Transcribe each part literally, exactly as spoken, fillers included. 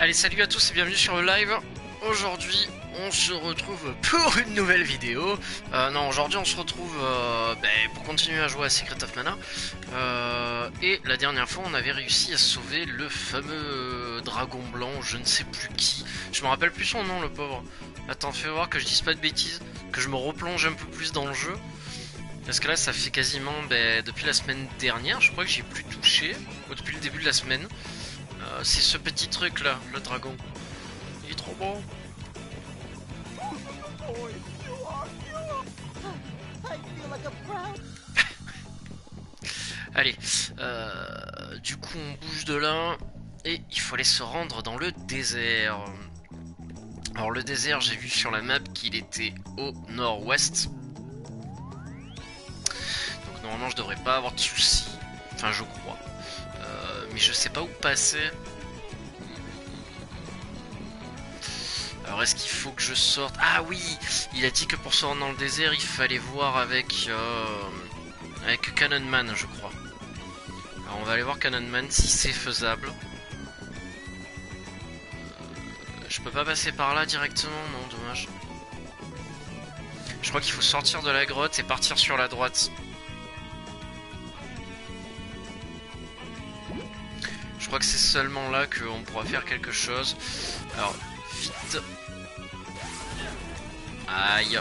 Allez, salut à tous et bienvenue sur le live. Aujourd'hui, on se retrouve pour une nouvelle vidéo. Euh, non, aujourd'hui, on se retrouve euh, bah, pour continuer à jouer à Secret of Mana. Euh, et la dernière fois, on avait réussi à sauver le fameux dragon blanc, je ne sais plus qui. Je me rappelle plus son nom, le pauvre. Attends, fais voir que je dise pas de bêtises, que je me replonge un peu plus dans le jeu. Parce que là, ça fait quasiment, bah, depuis la semaine dernière, je crois que j'ai plus touché, ou depuis le début de la semaine. Euh, c'est ce petit truc là, le dragon. Il est trop bon. Allez, euh, du coup on bouge de là et il faut aller se rendre dans le désert. Alors le désert, j'ai vu sur la map qu'il était au nord-ouest. Donc normalement je devrais pas avoir de soucis. Enfin je crois. Euh, mais je sais pas où passer. Alors est-ce qu'il faut que je sorte? Ah oui, il a dit que pour se rendre dans le désert, il fallait voir avec euh, avec Cannon Man, je crois. Alors on va aller voir Cannon Man si c'est faisable. Euh, je peux pas passer par là directement, non, dommage. Je crois qu'il faut sortir de la grotte et partir sur la droite. Je crois que c'est seulement là qu'on pourra faire quelque chose. Alors, vite. Aïe.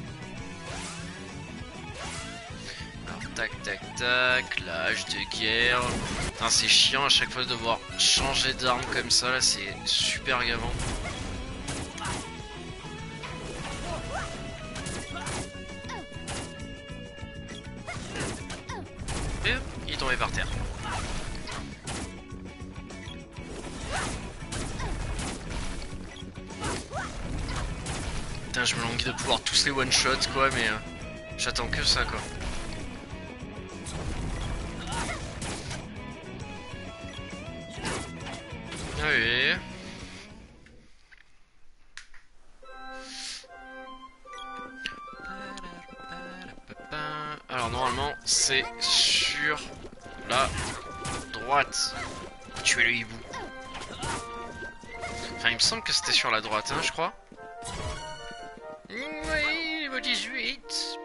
Alors, tac, tac, tac. L'âge de guerre. Putain, c'est chiant à chaque fois de devoir changer d'arme comme ça. Là, c'est super gavant. Et il est tombé par terre. Putain, je me languis de pouvoir tous les one shot quoi, mais euh, j'attends que ça quoi. Ah oui. Alors normalement c'est sur la droite. Tuer le hibou. Enfin il me semble que c'était sur la droite hein, je crois. Oui, niveau dix-huit.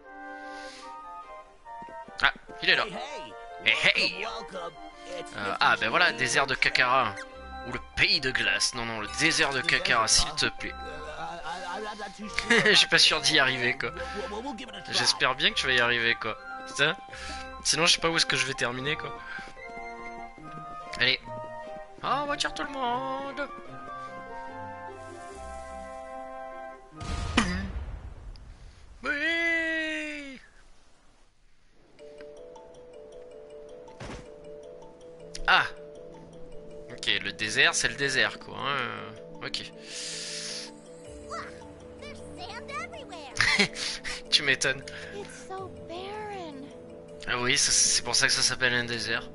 Ah, il est là. Hey hey. euh, Ah ben voilà, désert de Kakara. Ou le pays de glace. Non non, le désert de Kakara, s'il te plaît. Je suis pas sûr d'y arriver quoi. J'espère bien que tu vas y arriver quoi. Putain. Sinon je sais pas où est-ce que je vais terminer quoi. Allez. En voiture tout le monde. Oui. Ah. Ok, le désert c'est le désert quoi. Hein. Ok. Tu m'étonnes. Ah oui, c'est pour ça que ça s'appelle un désert.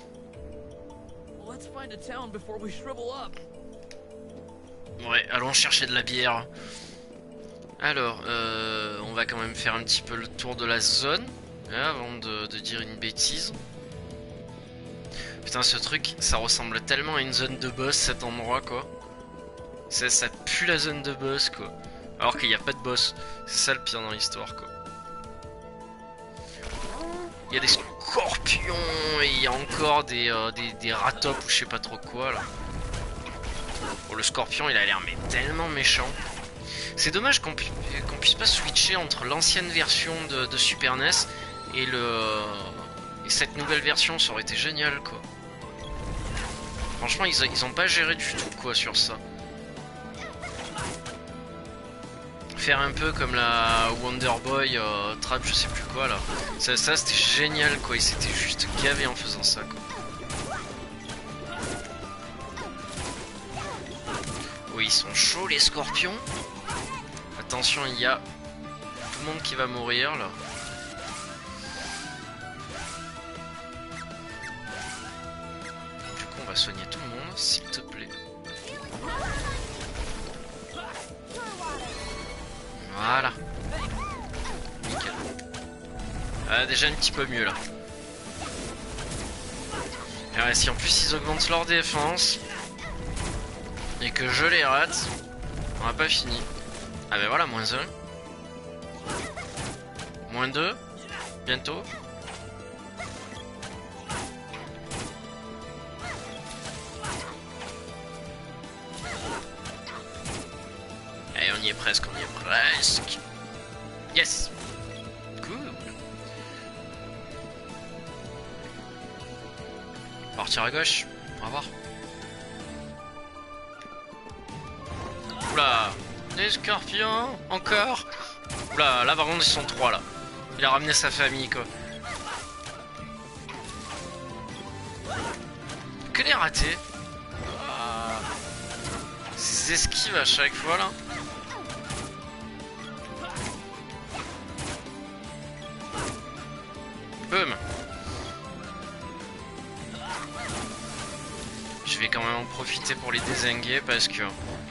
Ouais, allons chercher de la bière. Alors, euh, on va quand même faire un petit peu le tour de la zone hein, avant de, de dire une bêtise. Putain, ce truc, ça ressemble tellement à une zone de boss cet endroit quoi. Ça, ça pue la zone de boss quoi. Alors qu'il n'y a pas de boss. C'est ça le pire dans l'histoire quoi. Il y a des scorpions et il y a encore des, euh, des, des ratops ou je sais pas trop quoi là. Bon, le scorpion il a l'air mais tellement méchant. C'est dommage qu'on pu qu'on puisse pas switcher entre l'ancienne version de, de Super N E S et, le, et cette nouvelle version, ça aurait été génial quoi. Franchement ils, ils ont pas géré du tout quoi sur ça. Faire un peu comme la Wonder Boy euh, Trap je sais plus quoi là. Ça, ça c'était génial quoi, ils s'étaient juste gavés en faisant ça quoi. Oui ils sont chauds les scorpions. Attention il y a tout le monde qui va mourir là. Du coup on va soigner tout le monde s'il te plaît. Voilà. Nickel. Ah, déjà un petit peu mieux là. Et ouais, si en plus ils augmentent leur défense, et que je les rate, on n'a pas fini. Ah ben voilà, moins un. Moins deux. Bientôt. Allez, on y est presque, on y est presque. Yes. Cool. Partir à gauche. On va voir. Oula. Des scorpions. Encore. Oula, là par contre ils sont trois là. Il a ramené sa famille quoi. Que des ratés. Ah. Ces esquives à chaque fois là. Boum. Je vais quand même en profiter pour les dézinguer parce que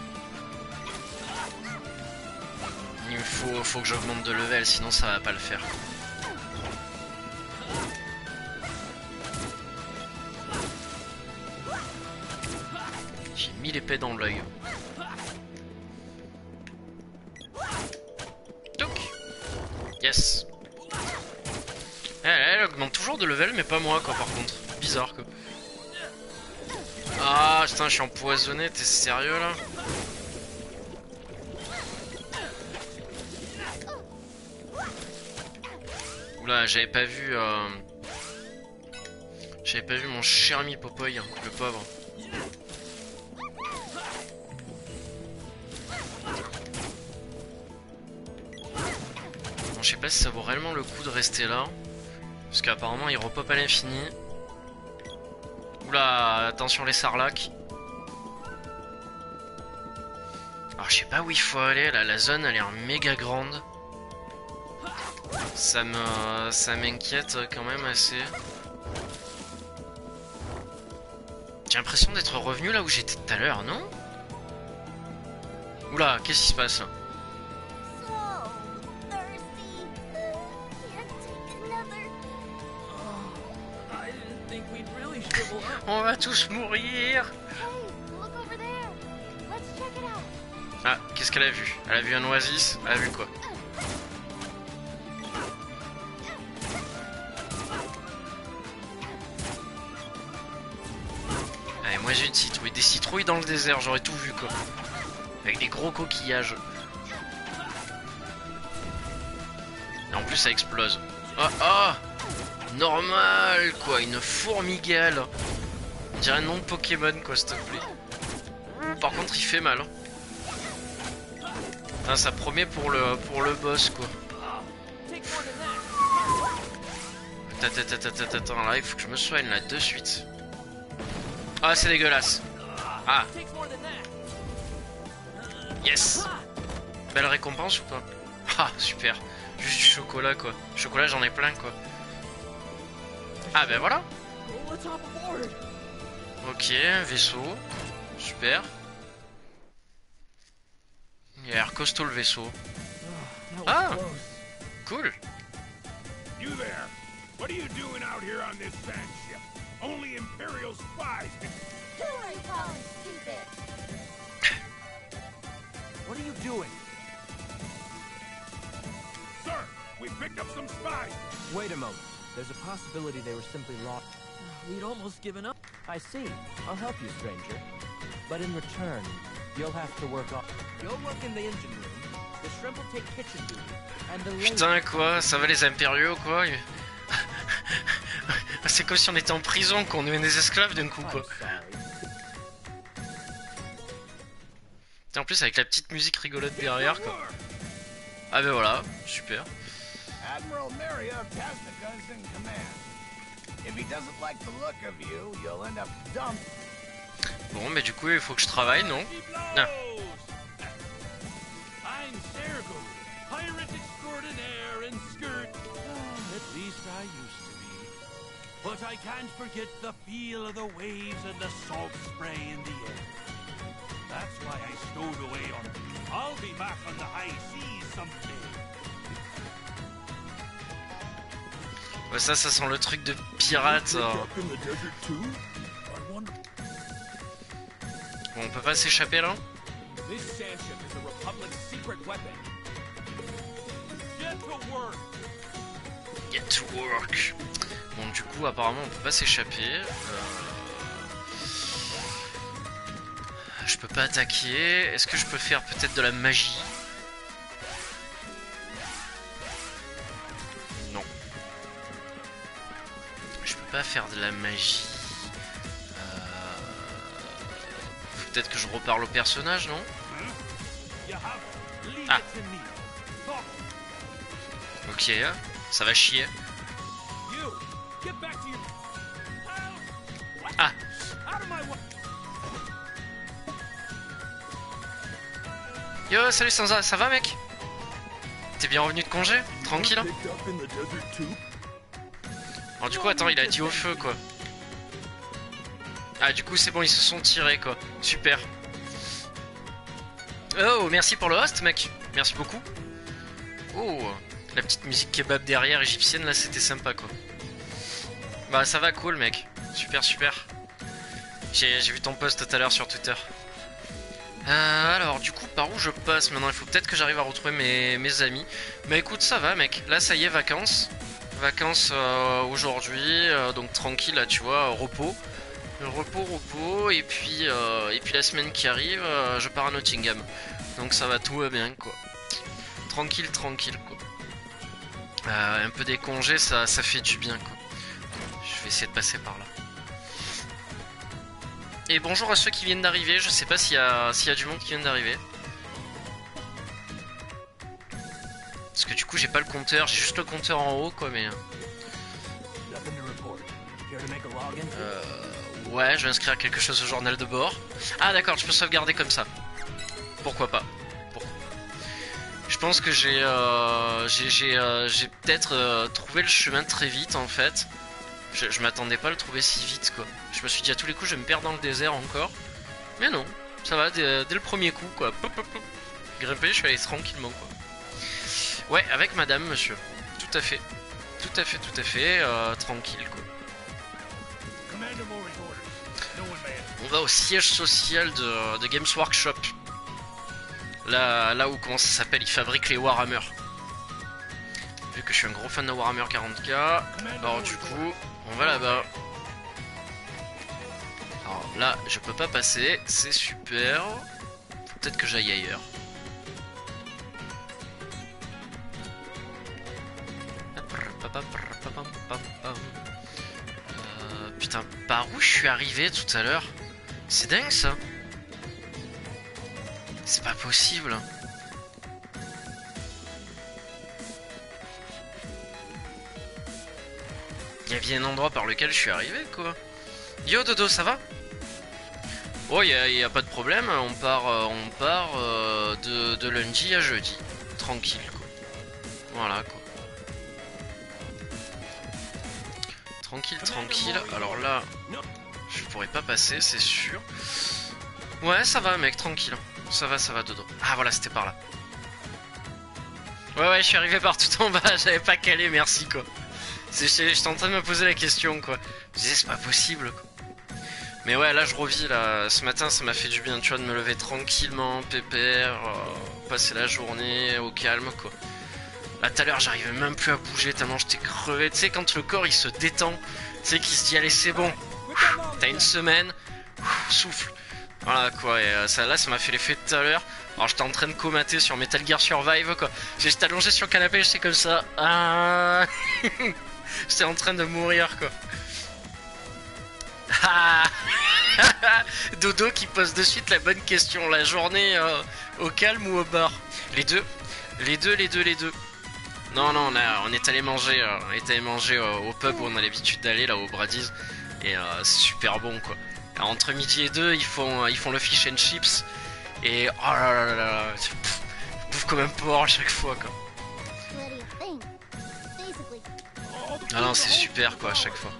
il me faut, faut que j'augmente de level, sinon ça va pas le faire. J'ai mis l'épée dans l'œil. Toc. Yes. Elle, elle augmente toujours de level, mais pas moi quoi par contre. Bizarre quoi. Ah putain, je suis empoisonné, t'es sérieux là? Oula, j'avais pas vu euh... j'avais pas vu mon cher ami Popoy, hein, le pauvre. Bon, je sais pas si ça vaut réellement le coup de rester là. Parce qu'apparemment il repop à l'infini. Oula, attention les sarlacs. Alors je sais pas où il faut aller, là la zone a l'air méga grande. Ça me, ça m'inquiète quand même assez. J'ai l'impression d'être revenu là où j'étais tout à l'heure, non? Oula, qu'est-ce qui se passe là? On va tous mourir. Ah, qu'est-ce qu'elle a vu? Elle a vu un oasis? Elle a vu quoi? Allez, moi j'ai une citrouille. Des citrouilles dans le désert, j'aurais tout vu quoi. Avec des gros coquillages. Et en plus ça explose. Oh oh, normal quoi, une fourmigale. On dirait un nom de Pokémon quoi, s'il te plaît. Par contre il fait mal. Hein, ça promet pour le pour le boss quoi. Attends, attends, attends, attends, là il faut que je me soigne là de suite. Ah c'est dégueulasse. Ah. Yes. Belle récompense ou pas? Ah super. Juste du chocolat quoi. Chocolat j'en ai plein quoi. Ah ben voilà. Ok, un vaisseau. Super. Il a l'air costaud le vaisseau. Ah, cool. You there? What are you doing out here on this sand ship? Only Imperial spies can... Who are you calling stupid? What are you doing? Sir, we picked up some spies. Wait a moment. There's a possibility they were simply lost. We'd almost given up. I see. I'll help you, stranger. But in return, you'll have to work on... You'll work in the engine room. The shrimp will take kitchen duty. And the lady... Putain quoi, ça va les impériaux quoi. C'est comme si on était en prison, qu'on devenait des esclaves d'un coup quoi. Et en plus avec la petite musique rigolote derrière quoi. Ah ben voilà, super. Admiral Maria of Tasnica is in command. If he doesn't like the look of you, you'll end up dumped. Bon mais du coup il faut que je travaille non? Ah. I'm Sergo, pirate extraordinaire and skirt. At least I used to be. But I can't forget the feel of the waves and the salt spray in the air. That's why I stowed away on. I'll be back on the high seas someday. Ouais, ça, ça sent le truc de pirate. Bon on peut pas s'échapper là? This sandship is the Republic's secret weapon. Get to work. Get to work. Bon, du coup, apparemment, on peut pas s'échapper. Euh... Je peux pas attaquer. Est-ce que je peux faire peut-être de la magie? Non. Je peux pas faire de la magie. Euh... Peut-être que je reparle au personnage, non? Ah. Ok, ça va chier. Ah. Yo, salut Sansa, ça va mec? T'es bien revenu de congé? Tranquille hein? Alors du coup, attends, il a dit au feu quoi. Ah du coup c'est bon, ils se sont tirés quoi. Super. Oh, merci pour le host mec. Merci beaucoup. Oh, la petite musique kebab derrière égyptienne là, c'était sympa quoi. Bah ça va, cool mec. Super super. J'ai vu ton post tout à l'heure sur Twitter. Euh, alors du coup par où je passe maintenant? Il faut peut-être que j'arrive à retrouver mes, mes amis. Bah écoute, ça va mec. Là ça y est, vacances. Vacances euh, aujourd'hui, euh, donc tranquille là tu vois, euh, repos. Repos, repos, et puis, euh, et puis la semaine qui arrive, euh, je pars à Nottingham. Donc ça va, tout va bien quoi. Tranquille, tranquille quoi. Euh, un peu des congés, ça, ça fait du bien quoi. Je vais essayer de passer par là. Et bonjour à ceux qui viennent d'arriver, je sais pas s'il y a, s'il y a du monde qui vient d'arriver. Parce que du coup j'ai pas le compteur, j'ai juste le compteur en haut quoi, mais... Euh... Ouais, je vais inscrire quelque chose au journal de bord. Ah d'accord, je peux sauvegarder comme ça. Pourquoi pas. Pourquoi Je pense que j'ai euh, j'ai euh, peut-être euh, trouvé le chemin très vite en fait. Je, je m'attendais pas à le trouver si vite quoi. Je me suis dit à tous les coups je vais me perdre dans le désert encore. Mais non, ça va dès, dès le premier coup quoi. Pop, pop, pop. Grimper, je suis allé tranquillement quoi. Ouais, avec madame monsieur. Tout à fait. Tout à fait, tout à fait. Euh, tranquille quoi. On va au siège social de, de Games Workshop. Là, là où, comment ça s'appelle, ils fabriquent les Warhammer. Vu que je suis un gros fan de Warhammer quarante K. Alors du coup, on va là-bas. Alors là, je peux pas passer, c'est super. Faut peut-être que j'aille ailleurs. Euh, putain, par où je suis arrivé tout à l'heure? C'est dingue ça. C'est pas possible. Il y a bien un endroit par lequel je suis arrivé quoi. Yo Dodo, ça va? Oh, il y, y a pas de problème, on part, euh, on part euh, de, de lundi à jeudi. Tranquille quoi. Voilà quoi. Tranquille, tranquille. Alors là, je pourrais pas passer, c'est sûr. Ouais, ça va mec, tranquille. Ça va, ça va Dodo. Ah voilà, c'était par là. Ouais, ouais, je suis arrivé par tout en bas, j'avais pas calé, merci quoi. J'étais en train de me poser la question quoi. Je disais, c'est pas possible quoi. Mais ouais, là je revis là. Ce matin, ça m'a fait du bien, tu vois, de me lever tranquillement, pépère, euh, passer la journée au calme quoi. Là tout à l'heure, j'arrivais même plus à bouger tellement j'étais crevé. Tu sais, quand le corps il se détend, tu sais, qu'il se dit, allez, c'est bon. T'as une semaine, souffle. Voilà quoi, et euh, ça là ça m'a fait l'effet de tout à l'heure. Alors j'étais en train de comater sur Metal Gear Survive quoi. J'étais allongé sur le canapé, j'étais comme ça. Ah j'étais en train de mourir quoi. Ah Dodo qui pose de suite la bonne question. La journée euh, au calme ou au bar? Les deux. Les deux, les deux, les deux. Non, non, on, a, on est allé manger, euh, on est allé manger euh, au pub où on a l'habitude d'aller, là au Brady's. Et euh, c'est super bon quoi. Alors, entre midi et deux, ils font, ils font le fish and chips. Et oh là là là là, je bouffe comme un porc à chaque fois quoi. Ah non, c'est super quoi à chaque fois.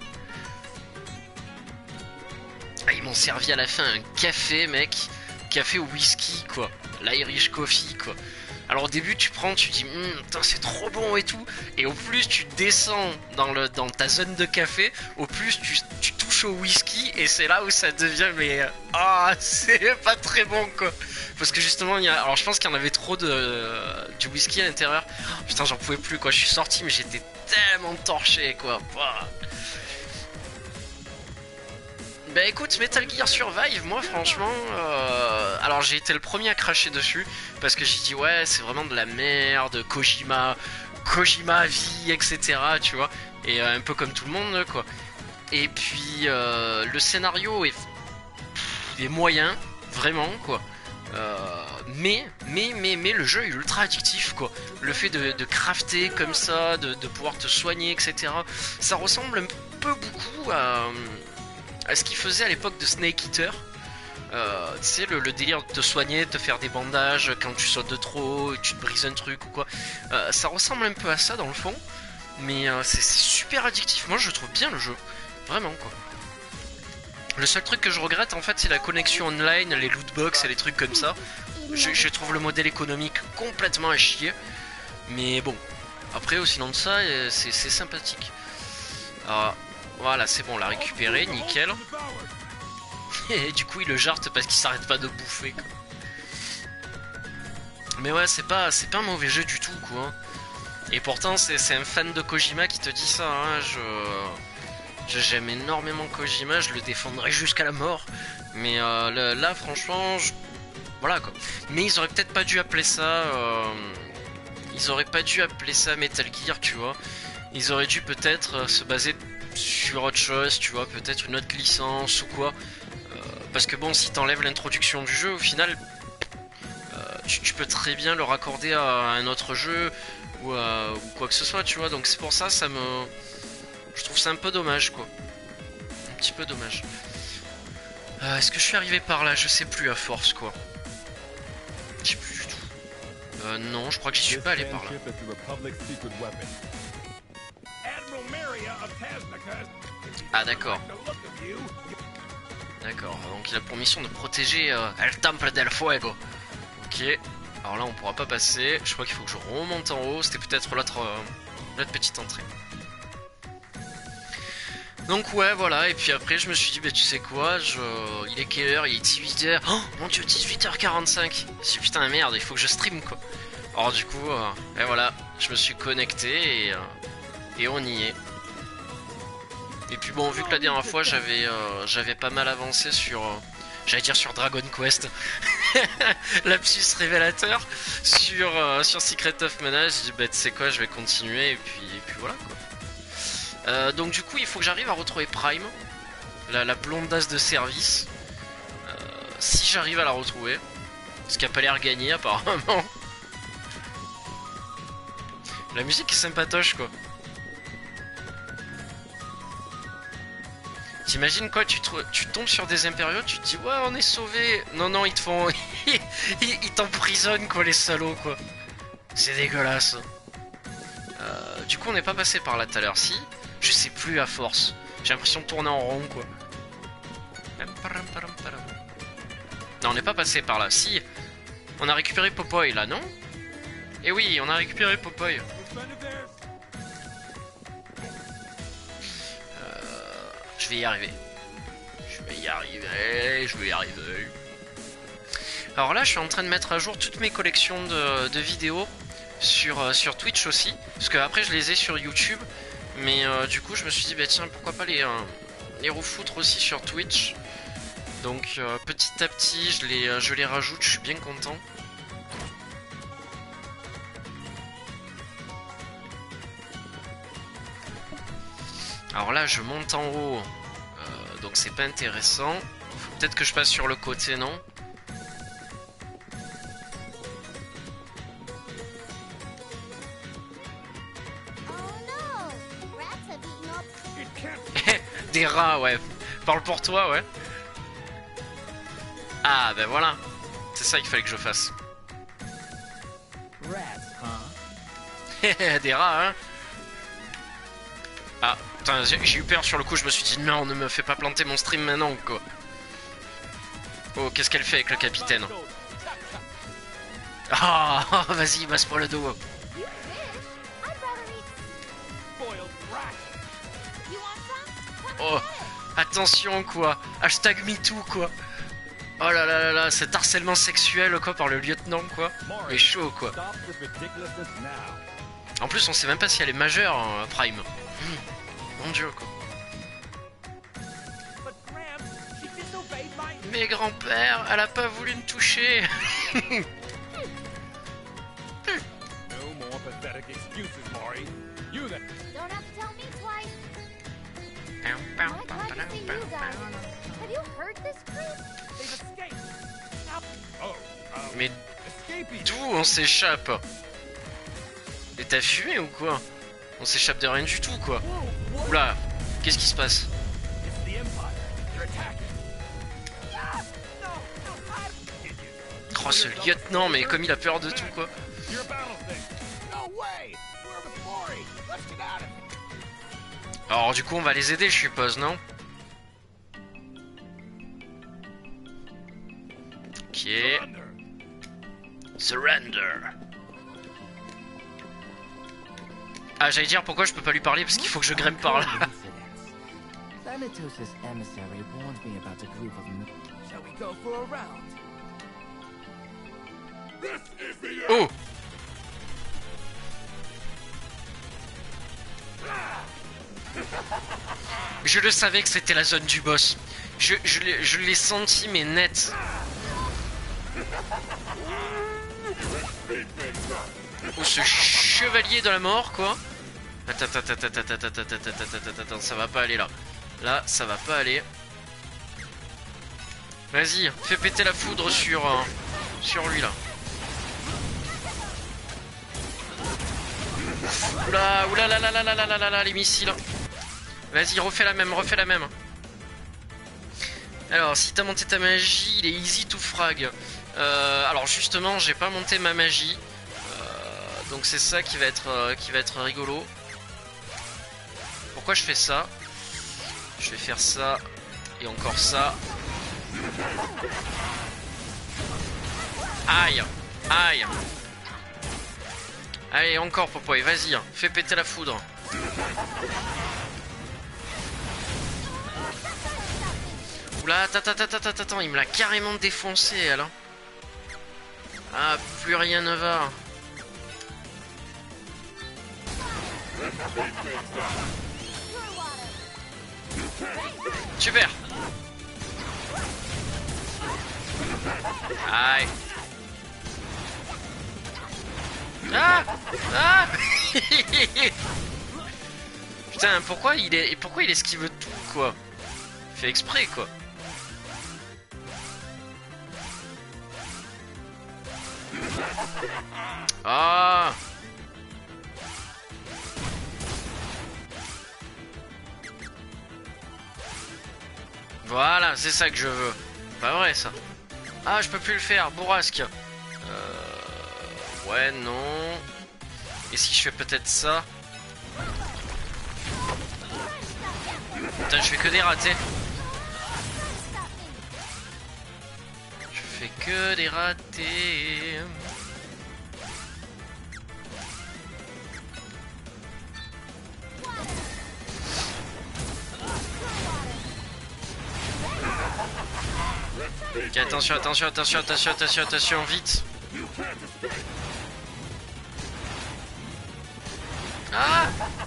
Ah, ils m'ont servi à la fin un café mec. Café au whisky quoi. L'Irish coffee quoi. Alors au début tu prends, tu dis mmm, c'est trop bon et tout. Et au plus tu descends dans, le, dans ta zone de café, au plus tu, tu touches touche au whisky et c'est là où ça devient mais ah c'est pas très bon quoi. Parce que justement il y a, alors je pense qu'il y en avait trop de du whisky à l'intérieur. Oh, putain j'en pouvais plus quoi, je suis sorti mais j'étais tellement torché quoi. Bah. Bah écoute, Metal Gear Survive, moi franchement, euh... alors j'ai été le premier à cracher dessus parce que j'ai dit ouais c'est vraiment de la merde, Kojima, Kojima vie, et cetera. Tu vois, et euh, un peu comme tout le monde quoi. Et puis euh, le scénario est, pff, est moyen, vraiment quoi. Euh, mais, mais, mais, mais le jeu est ultra addictif quoi. Le fait de, de crafter comme ça, de, de pouvoir te soigner, et cetera. Ça ressemble un peu beaucoup à à ce qu'il faisait à l'époque de Snake Eater. Euh, tu sais, le, le délire de te soigner, de te faire des bandages quand tu sautes de trop, tu te brises un truc ou quoi. Euh, ça ressemble un peu à ça dans le fond, mais euh, c'est super addictif. Moi je trouve bien le jeu, vraiment quoi. Le seul truc que je regrette en fait c'est la connexion online, les lootbox et les trucs comme ça. Je, je trouve le modèle économique complètement à chier. Mais bon, après sinon de ça c'est sympathique. Alors, voilà, c'est bon, on l'a récupéré, nickel. Et du coup, il le jarte parce qu'il s'arrête pas de bouffer, quoi. Mais ouais, c'est pas, c'est pas un mauvais jeu du tout, quoi. Et pourtant, c'est un fan de Kojima qui te dit ça, hein. Je... J'aime énormément Kojima, je le défendrai jusqu'à la mort. Mais euh, là, là, franchement, je... voilà, quoi. Mais ils auraient peut-être pas dû appeler ça... Euh... Ils auraient pas dû appeler ça Metal Gear, tu vois. Ils auraient dû peut-être euh, se baser sur autre chose, tu vois, peut-être une autre licence ou quoi. Euh, parce que bon, si t'enlèves l'introduction du jeu, au final, euh, tu, tu peux très bien le raccorder à un autre jeu ou, à, ou quoi que ce soit, tu vois. Donc c'est pour ça, ça me... Je trouve ça un peu dommage, quoi. Un petit peu dommage. Euh, Est-ce que je suis arrivé par là? Je sais plus à force, quoi. Je sais plus du tout. Euh, non, je crois que j'y suis pas allé par là. Ah d'accord. D'accord, donc il a pour mission de protéger euh, El Temple del Fuego. Ok, alors là on pourra pas passer. Je crois qu'il faut que je remonte en haut. C'était peut-être l'autre euh, petite entrée. Donc ouais voilà, et puis après je me suis dit bah tu sais quoi, je... il est quelle heure? Il est dix-huit heures. Oh mon dieu, dix-huit heures quarante-cinq. Je suis putain merde, il faut que je stream quoi. Alors du coup, euh, et voilà, je me suis connecté et, euh, et on y est. Et puis bon, vu que la dernière fois j'avais euh, j'avais pas mal avancé sur, euh, j'allais dire sur Dragon Quest, lapsus révélateur, sur, euh, sur Secret of Mana, j'ai dit bah tu sais quoi, je vais continuer et puis, et puis voilà quoi. Euh, donc du coup il faut que j'arrive à retrouver Prime, la, la blondasse de service, euh, si j'arrive à la retrouver, ce qui a pas l'air gagné apparemment. La musique est sympatoche quoi. T'imagines quoi, tu, tu tombes sur des impériaux, tu te dis ouais on est sauvés. Non non ils te font... ils ils t'emprisonnent quoi les salauds quoi. C'est dégueulasse. Euh, du coup on n'est pas passé par là tout à l'heure, si. Je sais plus à force. J'ai l'impression de tourner en rond quoi. Non on n'est pas passé par là, si. On a récupéré Popoy là, non? Eh oui on a récupéré Popoy. Je vais y arriver. Je vais y arriver. Je vais y arriver. Alors là, je suis en train de mettre à jour toutes mes collections de, de vidéos sur, euh, sur Twitch aussi. Parce que après, je les ai sur YouTube. Mais euh, du coup, je me suis dit, bah tiens, pourquoi pas les, euh, les refoutre aussi sur Twitch. Donc euh, petit à petit, je les, euh, je les rajoute. Je suis bien content. Alors là, je monte en haut. Donc c'est pas intéressant. Faut peut-être que je passe sur le côté, non? Des rats, ouais. Parle pour toi, ouais. Ah, ben voilà. C'est ça qu'il fallait que je fasse. Des rats, hein. Ah. J'ai eu peur sur le coup, je me suis dit non, ne me fais pas planter mon stream maintenant quoi. Oh, qu'est-ce qu'elle fait avec le capitaine? Ah, oh, vas-y, masse-moi le dos. Oh, Attention quoi. Hashtag MeToo quoi. Oh là là là là, cet harcèlement sexuel quoi par le lieutenant quoi. Il est chaud quoi. En plus on sait même pas si elle est majeure hein, Prime. Mmh. Mon dieu quoi. Mais grand-père, elle a pas voulu me toucher. Don't have to tell me twice. Well, I'm glad to see you guys. Have you heard this creep? They've escaped. Now... Oh, um, Mais escaping. d'où on s'échappe? Et t'as fumé ou quoi? On s'échappe de rien du tout quoi. Oula, qu'est-ce qui se passe? It's the Empire. They're attacking. Ah, no, no, I... Oh ce lieutenant, mais comme il a peur de tout quoi. Your battle thing. No way! We're with Mori! Let's get out of here! Alors du coup on va les aider je suppose, non? Ok. Surrender. Surrender. Ah j'allais dire pourquoi je peux pas lui parler parce qu'il faut que je grimpe par là. Thanatos' emissary warned me about a group of men. Shall we go for a round? Oh! Je le savais que c'était la zone du boss. Je, je l'ai je l'ai senti mais net. Oh ce chevalier de la mort quoi. Attends, attends, attends, attends, attends, attends, attends, attends, attends, attends, ça va pas aller là. Là, ça va pas aller. Vas-y, fais péter la foudre sur, euh, sur lui là. Oula, oula la la la la la la la la les missiles. Vas-y, refais la même, refais la même. Alors, si t'as monté ta magie, il est easy to frag. Euh, alors justement, j'ai pas monté ma magie. Euh, donc c'est ça qui va être euh, qui va être rigolo. Pourquoi je fais ça? Je vais faire ça et encore ça. Aïe, aïe. Allez, encore Popoy, vas-y, fais péter la foudre. Oula, attends, attends, attends, attends, attends, il me l'a carrément défoncé, elle. Hein. Ah, plus rien ne va. Super. Aïe. Ah, ah. Putain, pourquoi il est, pourquoi il esquive tout quoi? Il fait exprès quoi. Ah. Voilà, c'est ça que je veux. Pas vrai ça. Ah, je peux plus le faire, bourrasque. Euh... Ouais, non. Et si je fais peut-être ça? Putain, je fais que des ratés. Je fais que des ratés. Ok, attention, attention, attention, attention, attention, attention, vite. Ah!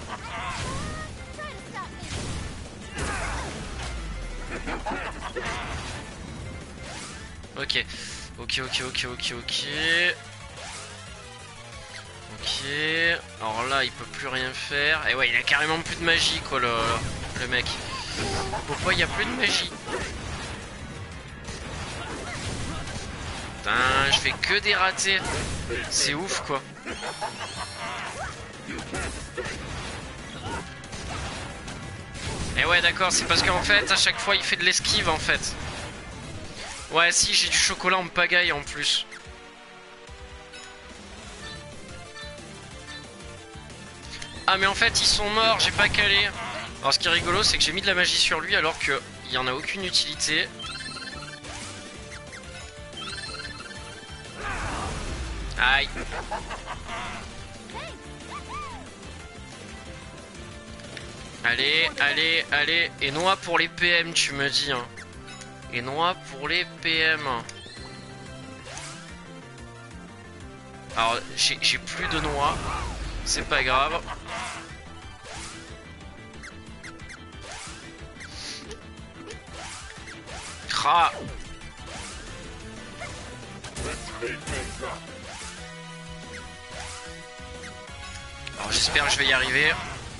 Ok, ok, ok, ok, ok, ok. Ok. Alors là, il peut plus rien faire. Et ouais, il a carrément plus de magie, quoi, le, le mec. Pourquoi il n'y a plus de magie? Putain, je fais que des ratés. C'est ouf, quoi. Et ouais, d'accord, c'est parce qu'en fait, à chaque fois, il fait de l'esquive, en fait. Ouais, si, j'ai du chocolat en pagaille, en plus. Ah, mais en fait, ils sont morts, j'ai pas calé. Alors, ce qui est rigolo, c'est que j'ai mis de la magie sur lui, alors qu'il n'y en a aucune utilité. Aïe. Allez, allez, allez. Et noix pour les P M, tu me dis. Hein. Et noix pour les P M. Alors, j'ai plus de noix. C'est pas grave. Cra. Alors j'espère que je vais y arriver.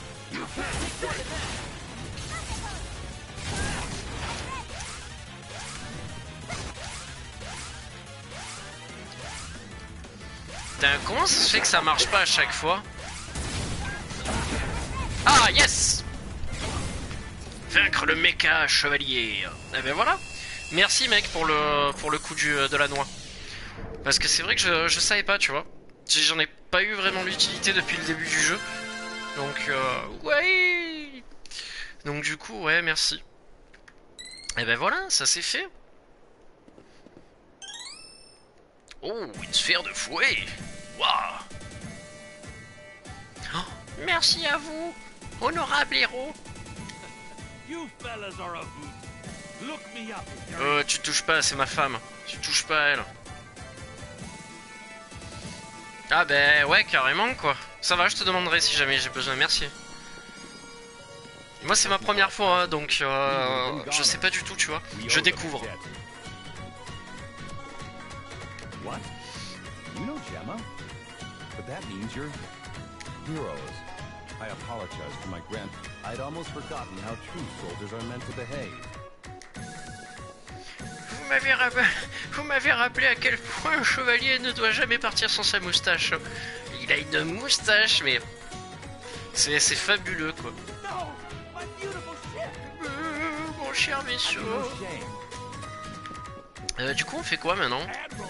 Putain, comment ça se fait que ça marche pas à chaque fois? Ah yes! Vaincre le méca chevalier. Et ben voilà. Merci mec pour le pour le coup du, de la noix. Parce que c'est vrai que je, je savais pas, tu vois. J'en ai pas eu vraiment l'utilité depuis le début du jeu. Donc euh, ouais. Donc du coup ouais merci. Et ben voilà, ça c'est fait. Oh, une sphère de fouet. Waouh. Oh, merci à vous, honorable héros. You fellas are a hoot. Look me up. Euh, tu touches pas, c'est ma femme. Tu touches pas à elle. Ah ben ouais, carrément quoi. Ça va, je te demanderai si jamais j'ai besoin, merci. Moi c'est ma première fois, hein, donc euh, je sais pas du tout, tu vois. Je découvre. What? You know Gemma? But that means you're heroes. I apologize for my grand... I'd almost forgotten how true soldiers are meant to behave. Vous m'avez rappelé... Vous m'avez rappelé à quel point un chevalier ne doit jamais partir sans sa moustache. Il a une moustache, mais... C'est fabuleux, quoi. Euh, mon cher messieurs. Euh, du coup, on fait quoi maintenant?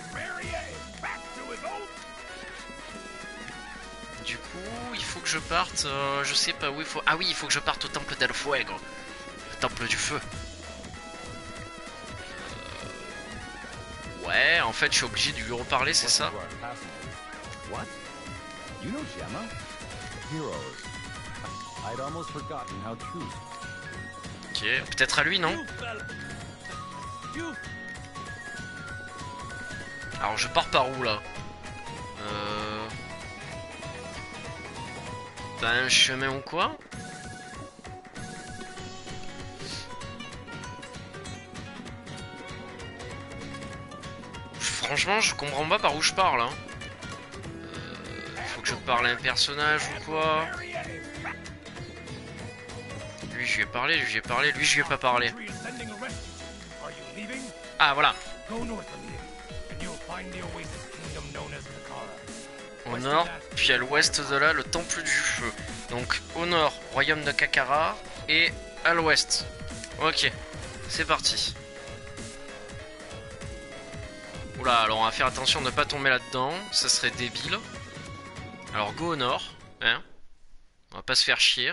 Du coup, il faut que je parte... Euh, je sais pas où il faut... Ah oui, il faut que je parte au temple del Fuego. Le temple du feu. Ouais, en fait, je suis obligé de lui reparler, c'est ça? What? You know Gemma? Heroes. I'd almost forgotten how true. Ok, peut-être à lui, non? Alors, je pars par où, là? Euh... T'as un chemin ou quoi? Franchement, je comprends pas par où je parle. Hein. Euh, faut que je parle à un personnage ou quoi? Lui, je lui ai parlé, lui, je lui ai parlé, lui, je lui ai pas parlé. Ah, voilà. Au nord, puis à l'ouest de là, le temple du feu. Donc, au nord, royaume de Kakara, et à l'ouest. Ok, c'est parti. Oula, alors on va faire attention de ne pas tomber là-dedans, ça serait débile. Alors go au nord, hein. On va pas se faire chier.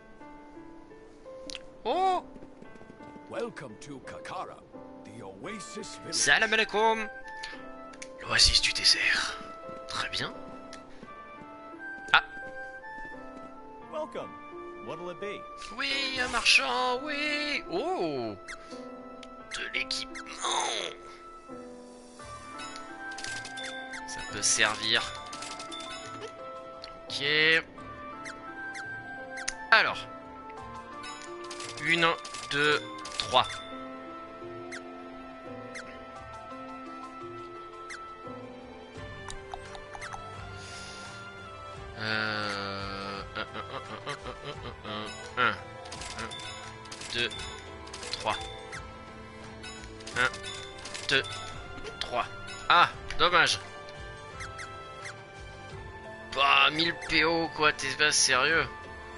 Oh! Welcome to Kakara, the Oasis Village. Salam alaikum. L'oasis du désert. Très bien. Ah! Welcome. What'll it be? Oui, un marchand, oui! Oh! De l'équipement! Ça peut servir. Ok. Alors. Une, deux, trois. Euh... Un, un, un, un, un, un, un, un, deux, trois. Un, deux, trois. Ah, dommage. Bah, mille P O quoi, t'es pas sérieux?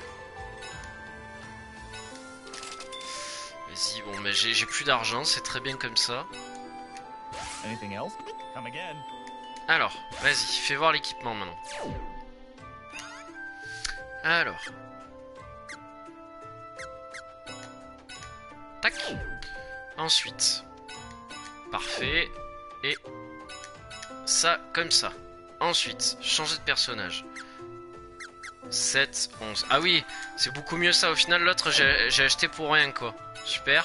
Vas-y, bon, mais j'ai plus d'argent, c'est très bien comme ça. Anything else? Come again. Alors, vas-y, fais voir l'équipement maintenant. Alors. Tac. Ensuite. Parfait. Et ça, comme ça. Ensuite, changer de personnage. sept, onze. Ah oui, c'est beaucoup mieux ça. Au final, l'autre, j'ai acheté pour rien, quoi. Super.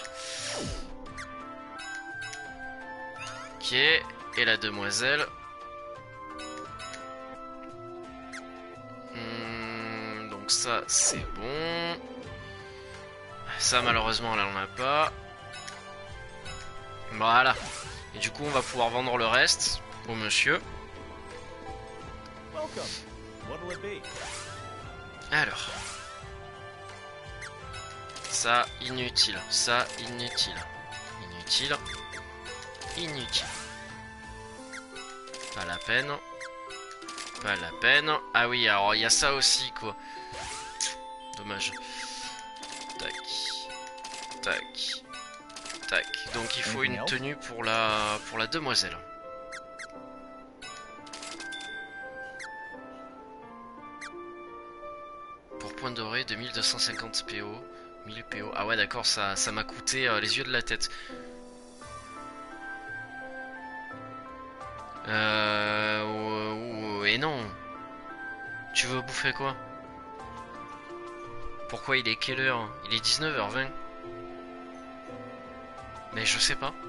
Ok. Et la demoiselle. Hmm, donc ça, c'est bon. Ça, malheureusement, là, on n'a pas. Voilà. Et du coup, on va pouvoir vendre le reste au monsieur. Welcome. What'll it be? Alors. Ça, inutile. Ça, inutile. Inutile. Inutile. Pas la peine. Pas la peine. Ah oui, alors il y a ça aussi, quoi. Dommage. Tac. Tac. Tac. Donc il faut une tenue pour la pour la demoiselle. Pour point doré de mille deux cent cinquante P O. mille P O. Ah ouais d'accord, ça ça m'a coûté euh, les yeux de la tête. Euh... Oh, oh, et non. Tu veux bouffer quoi? Pourquoi il est quelle heure? Il est dix-neuf heures vingt. Mais je sais pas.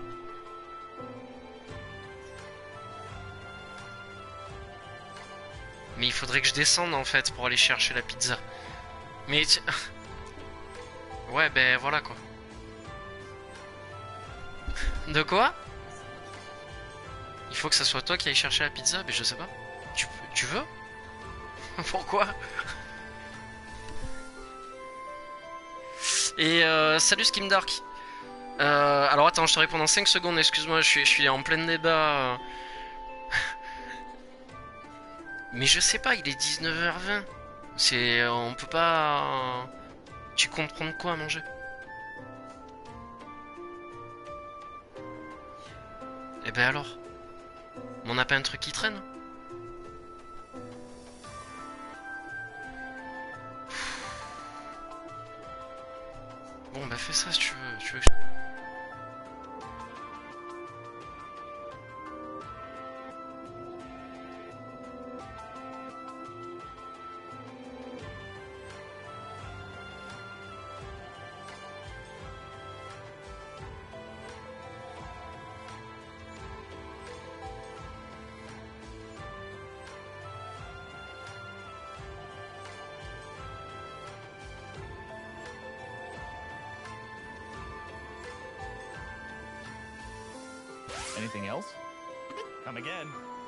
Mais il faudrait que je descende en fait pour aller chercher la pizza. Mais... Ouais ben voilà quoi. De quoi? Il faut que ça soit toi qui aille chercher la pizza? Mais je sais pas. Tu, tu veux? Pourquoi? Et euh, salut Skimdark. Euh, alors attends, je te réponds dans cinq secondes, excuse-moi, je suis, je suis en plein débat. Mais je sais pas, il est dix-neuf heures vingt. C'est... On peut pas... Tu comptes prendre quoi à manger? Eh ben alors? On n'a pas un truc qui traîne? Bon bah fais ça si tu veux, tu veux que je... Anything else? Come again.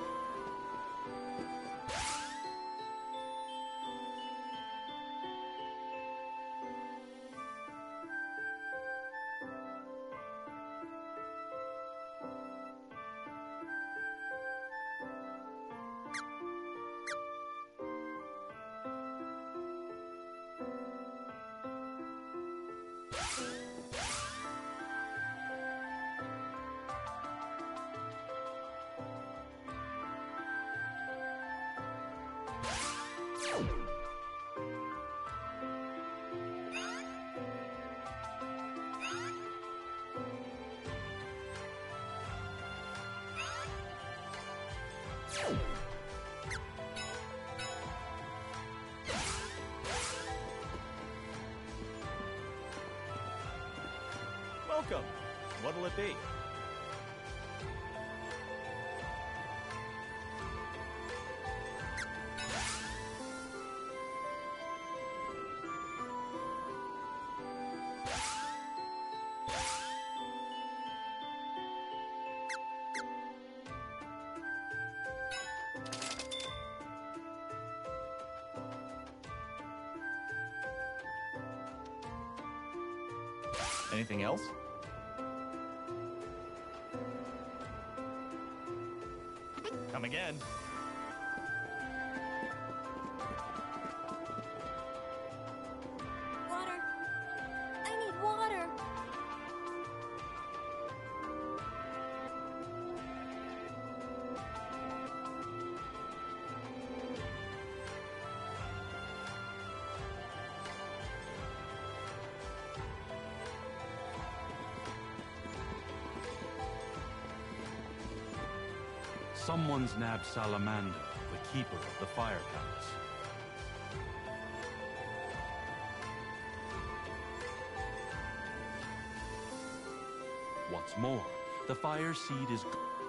Welcome. What'll it be? Anything else? Come again. Water. I need water. Someone's nabbed Salamander, the keeper of the Fire Palace. What's more, the fire seed is...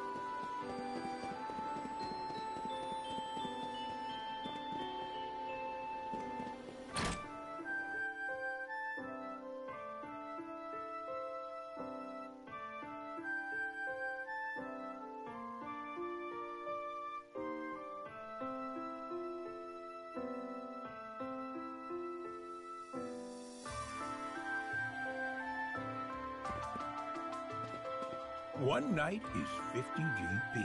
One night is fifty G P.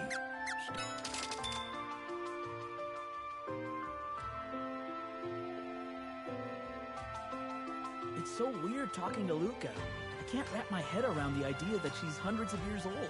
It's so weird talking to Luca. I can't wrap my head around the idea that she's hundreds of years old.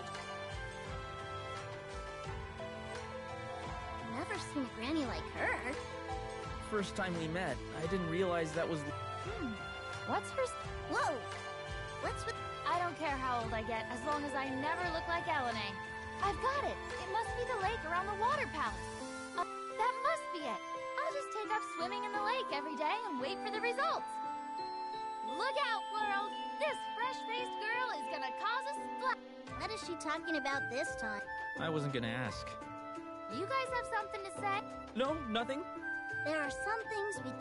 Never seen a granny like her. First time we met, I didn't realize that was... Hmm. What's her... s- Whoa! What's with... I don't care how old I get, as long as I never look like Elena. I've got it! It must be the lake around the water palace. Uh, that must be it! I'll just take up swimming in the lake every day and wait for the results. Look out, world! This fresh-faced girl is gonna cause a splash! What is she talking about this time? I wasn't gonna ask. You guys have something to say? No, nothing. There are some things we...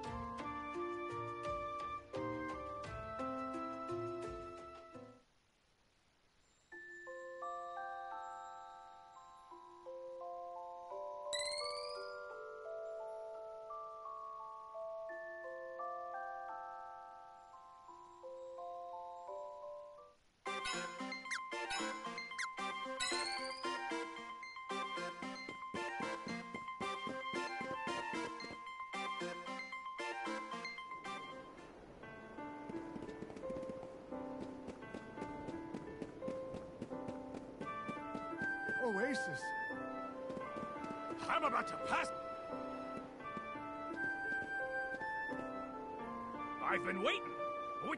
Oasis. I'm about to pass. I've been waiting. Which...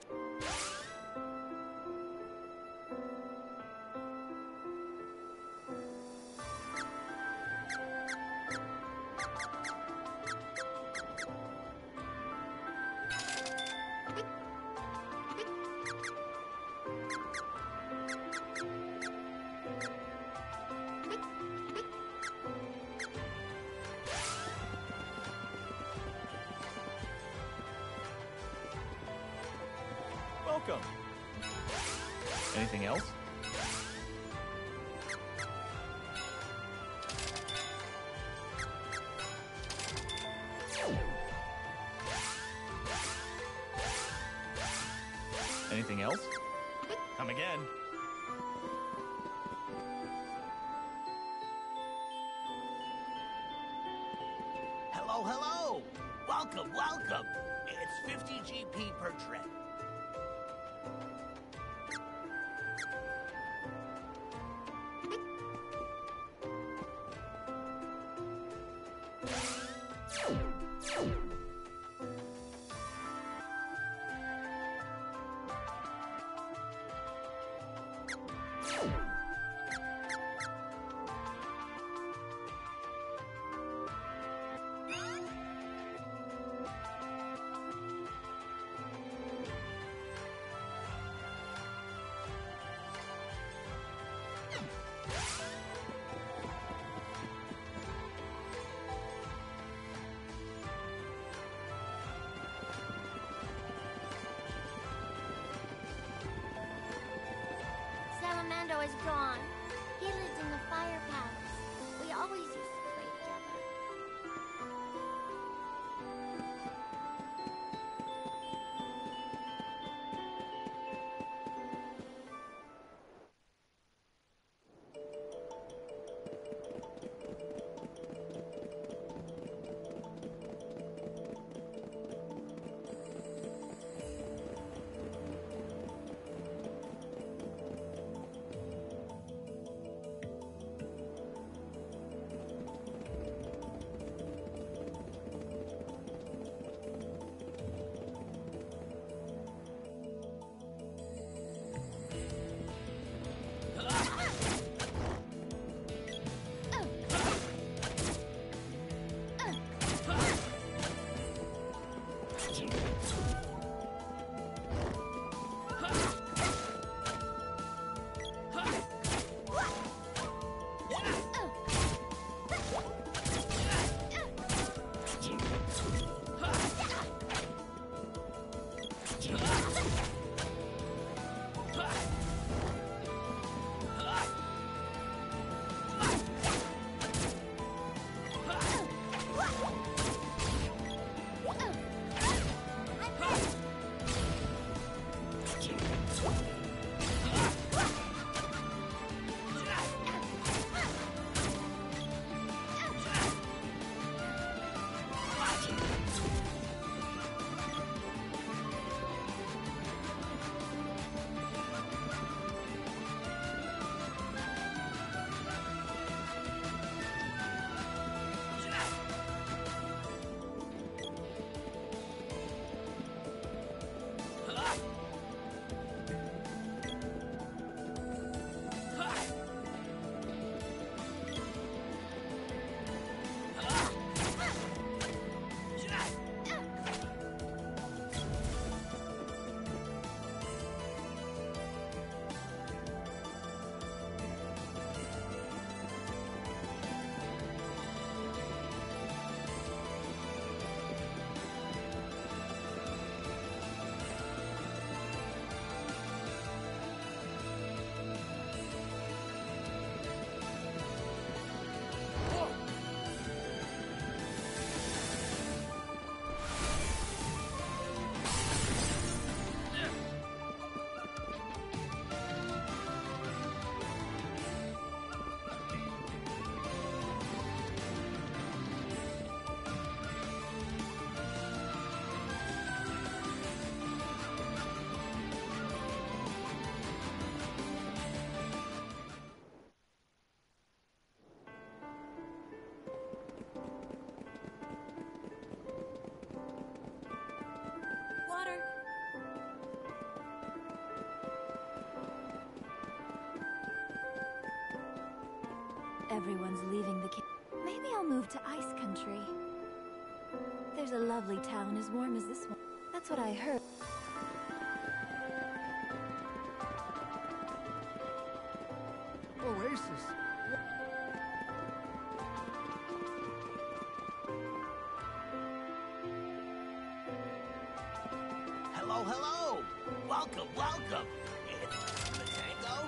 Welcome. Anything else? Anything else? Come again. Hello, hello! Welcome, welcome! It's fifty G P per trip. Salamando is gone. He lived in the fire palace. We always used to play together. Everyone's leaving the ca- Maybe I'll move to Ice Country. There's a lovely town as warm as this one. That's what I heard. Oasis. Hello, hello! Welcome, welcome! It's the tango?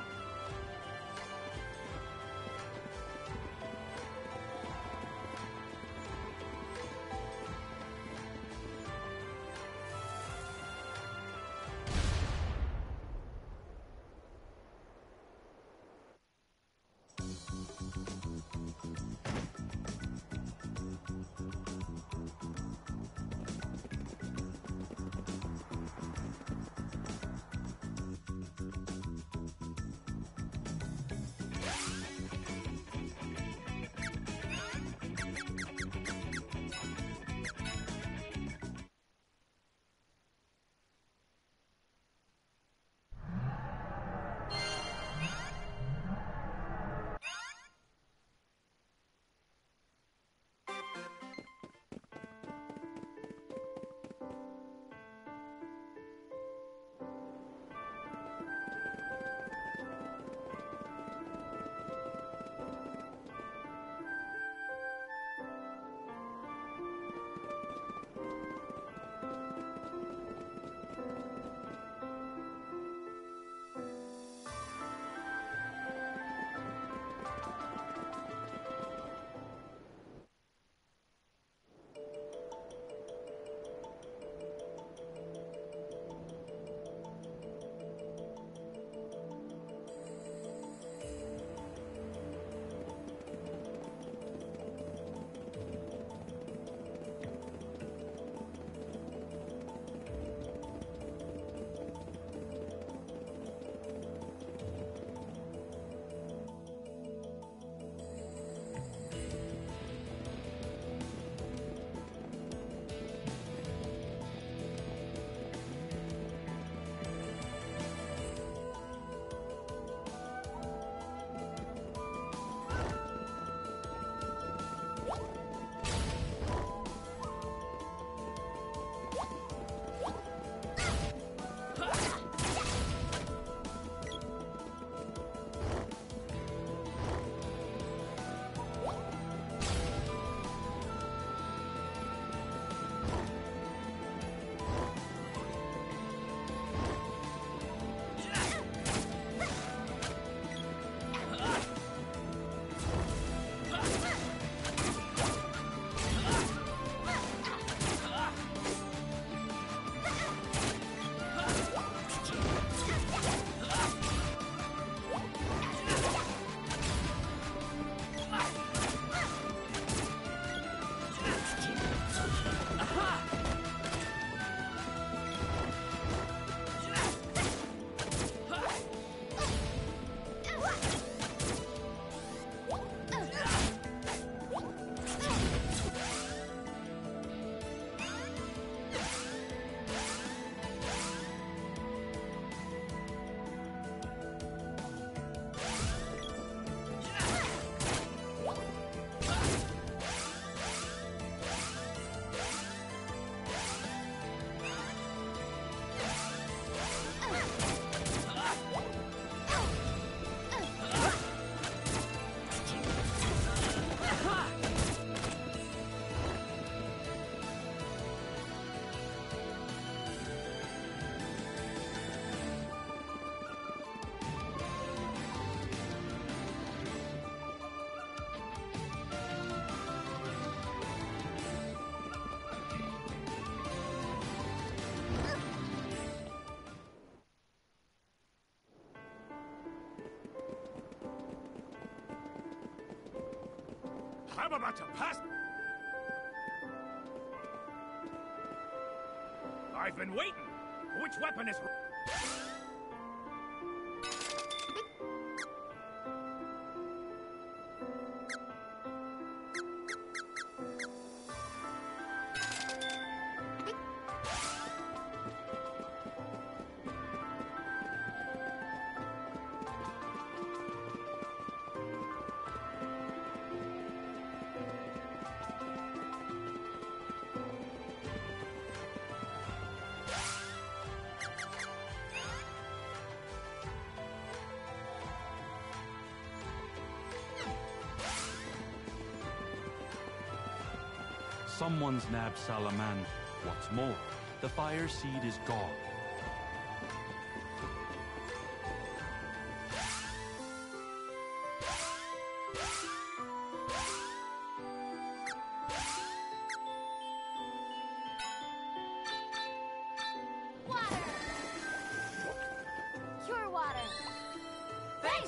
I'm about to pass. I've been waiting. Which weapon is... Someone's nabbed Salaman. What's more, the fire seed is gone. Water! Cure water! Thanks!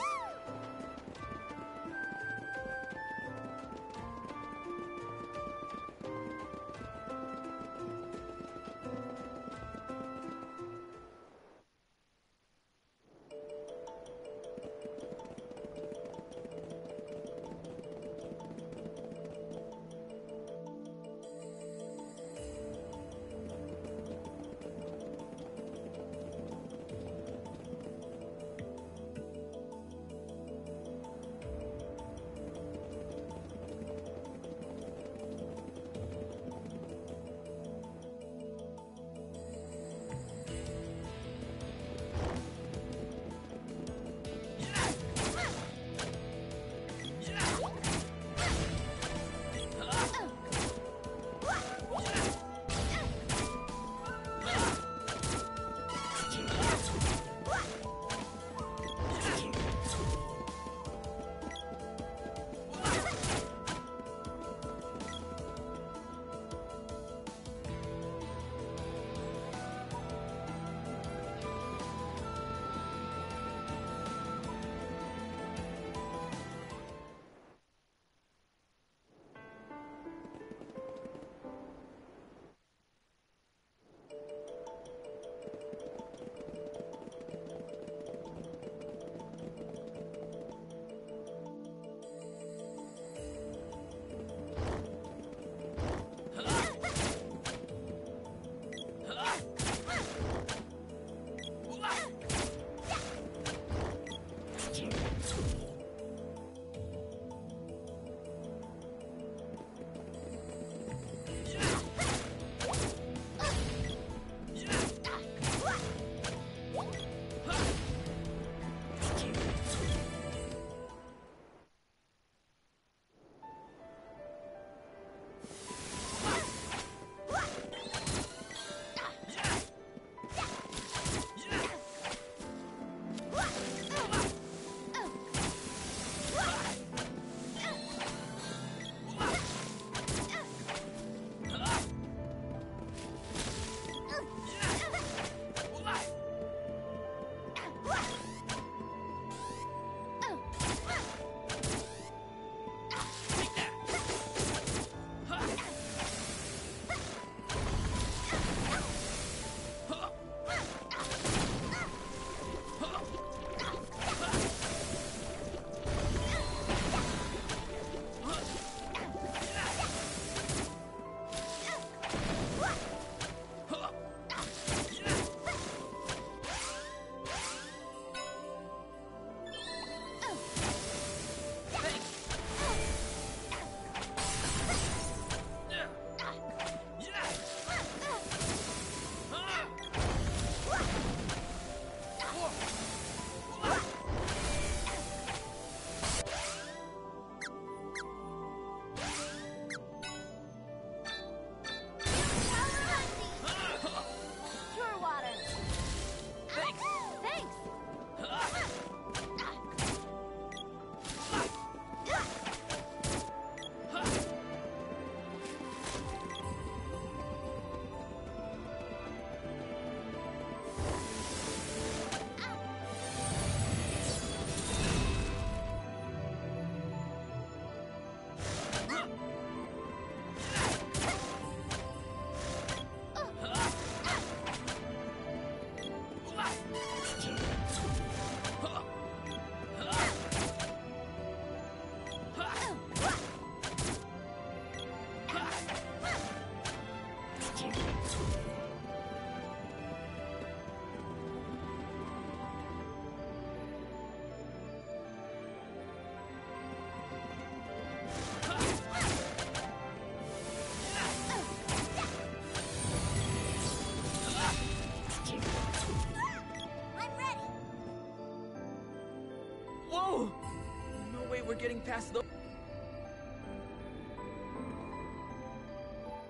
We're getting past the...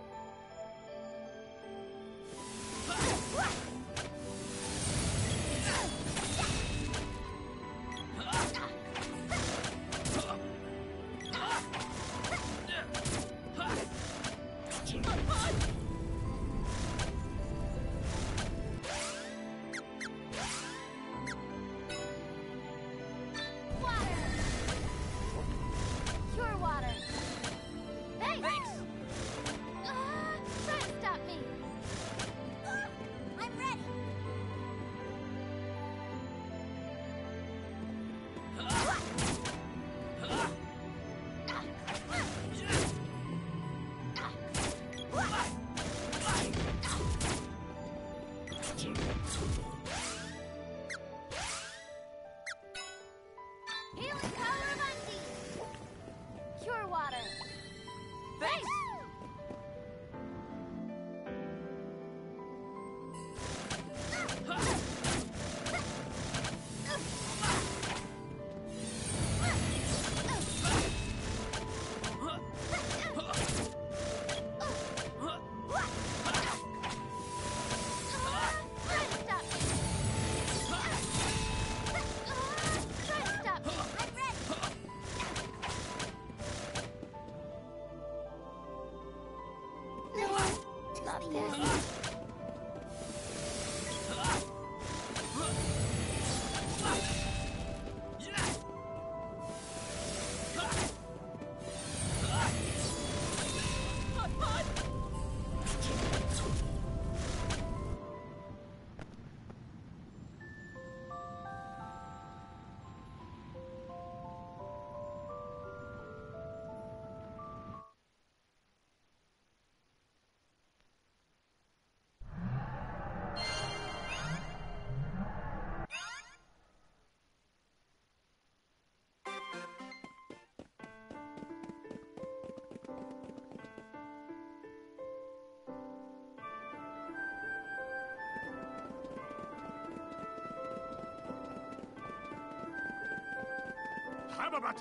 I'm about to...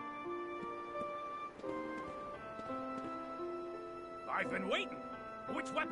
I've been waiting. Which weapon?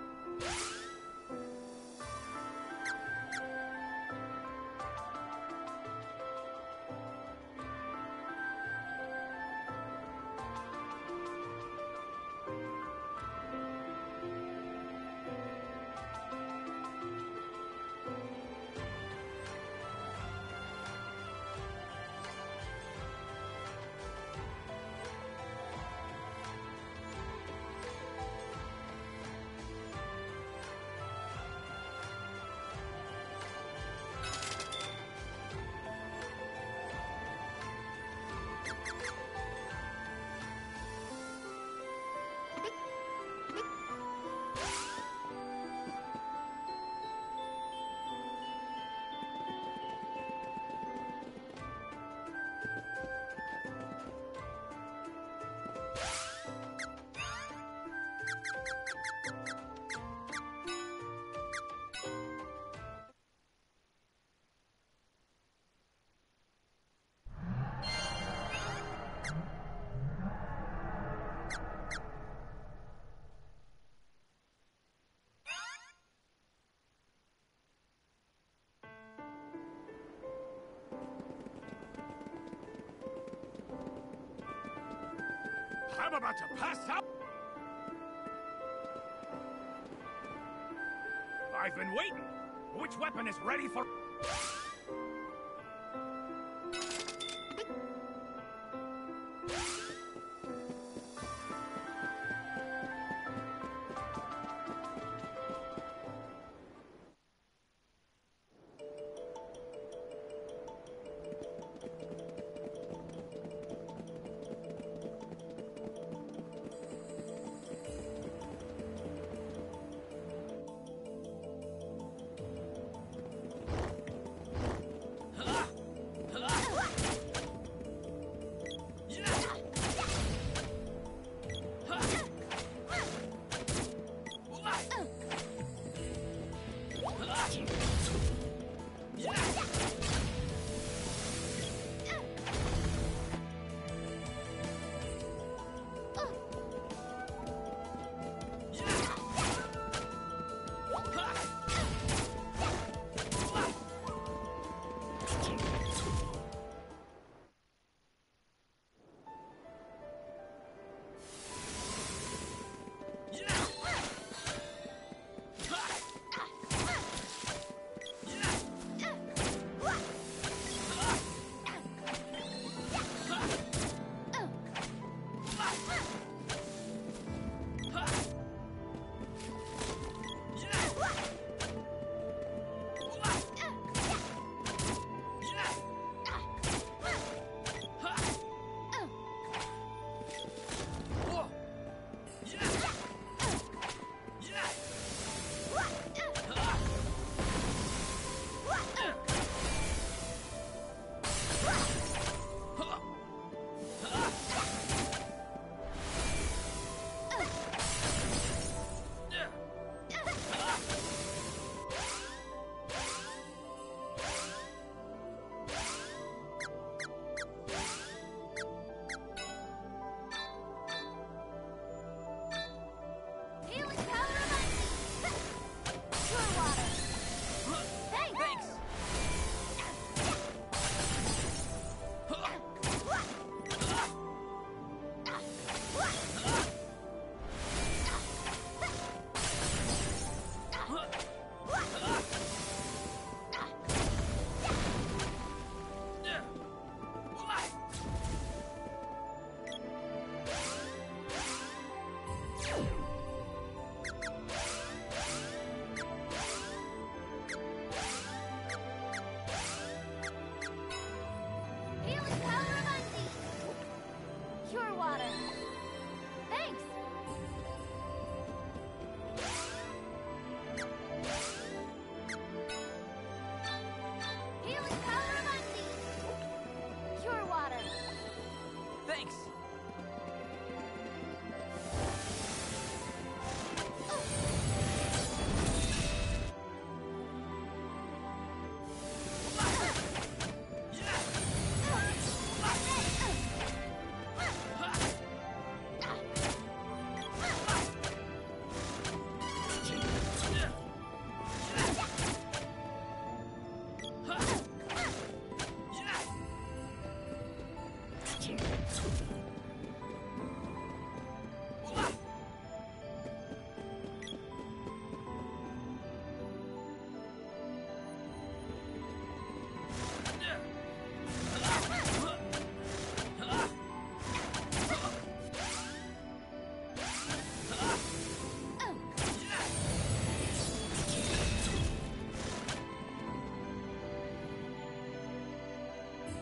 I'm about to pass out. I've been waiting. Which weapon is ready for...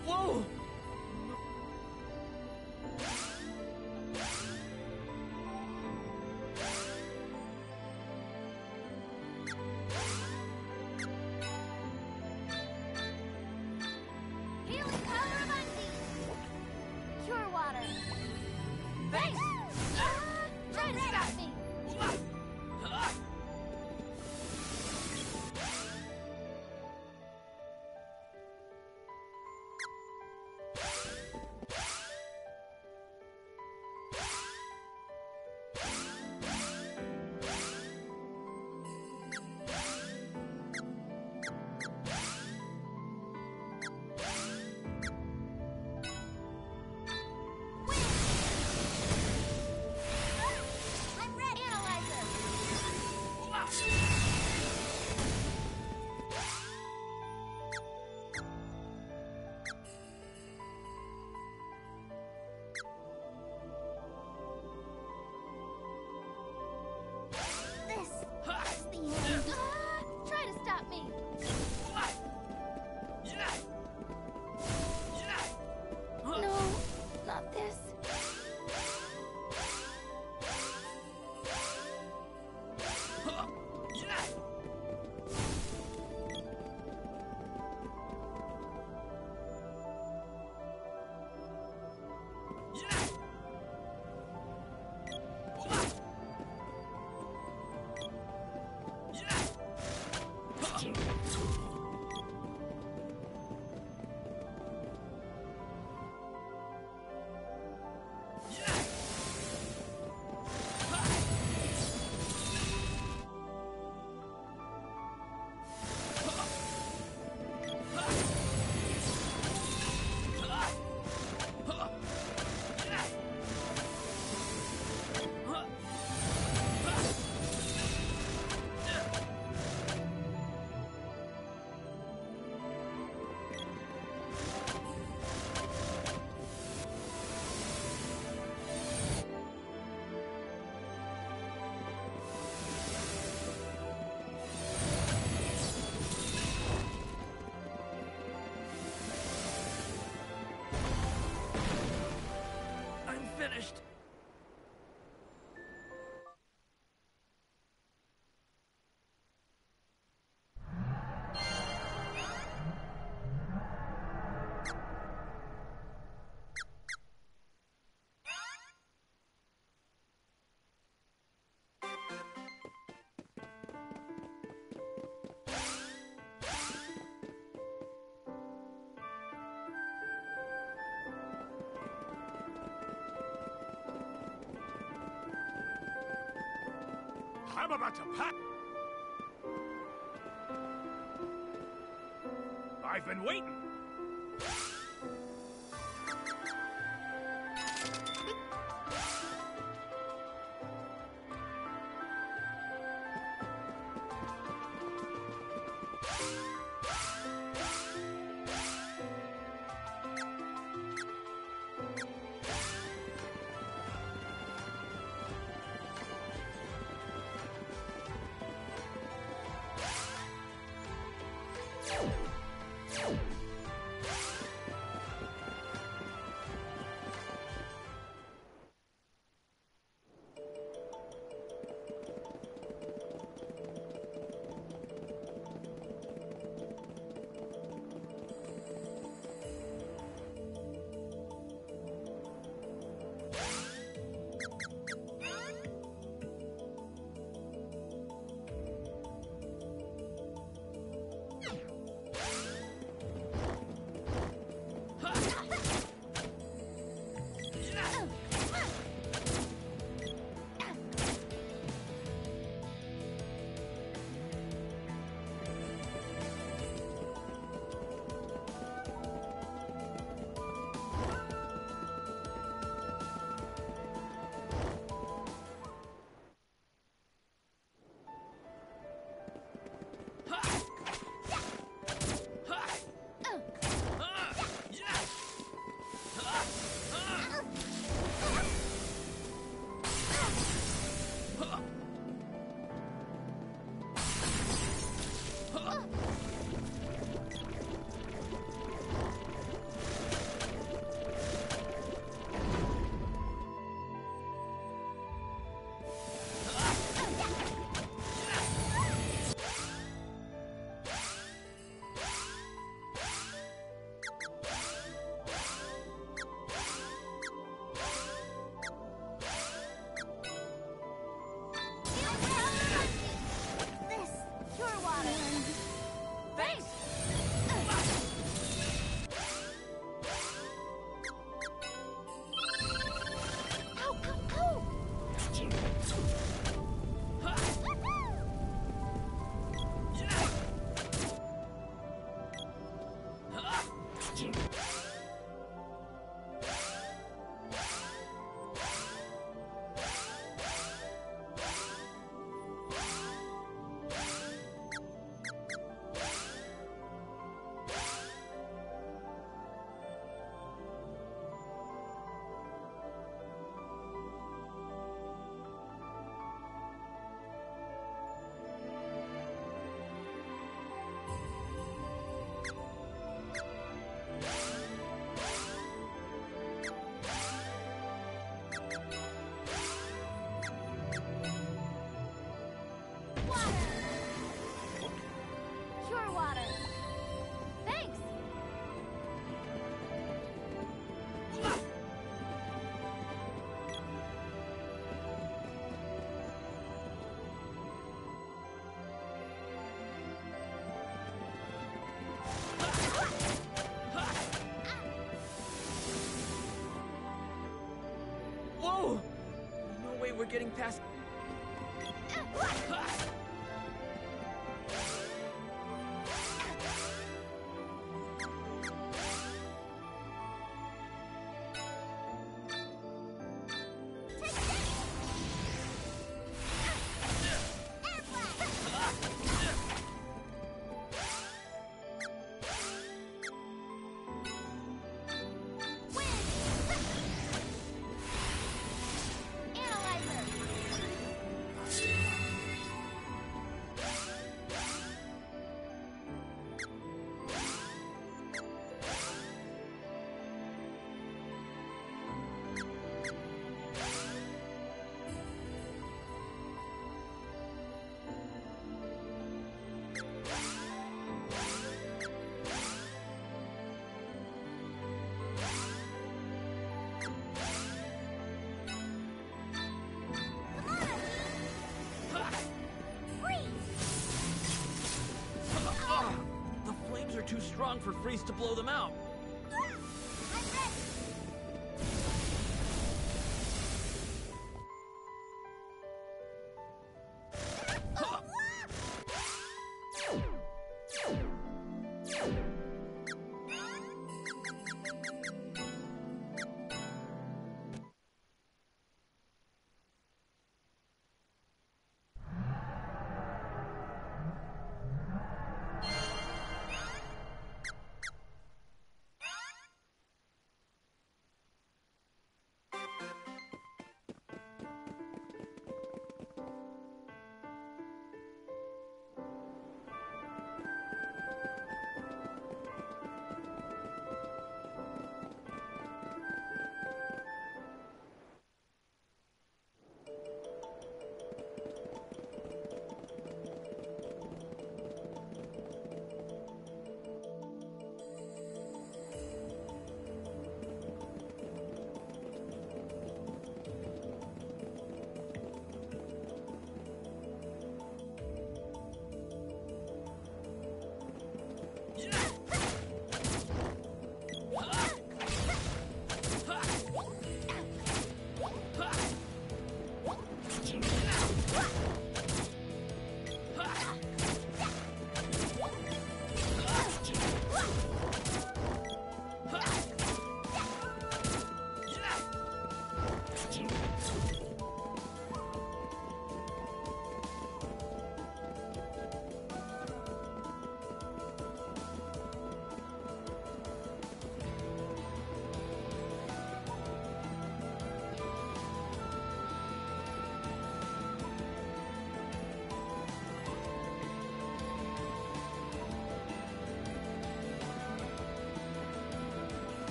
Whoa! Healing power of Unseen! Cure water! Thanks! Ah, try to stop me! I'm ready! Analyzer! This is the end. Ah, try to stop me. No, not this. I'm finished. I'm about to pack. I've been waiting. Pure water. Thanks. Whoa! No way we're getting past. The flames are too strong for Freeze to blow them out.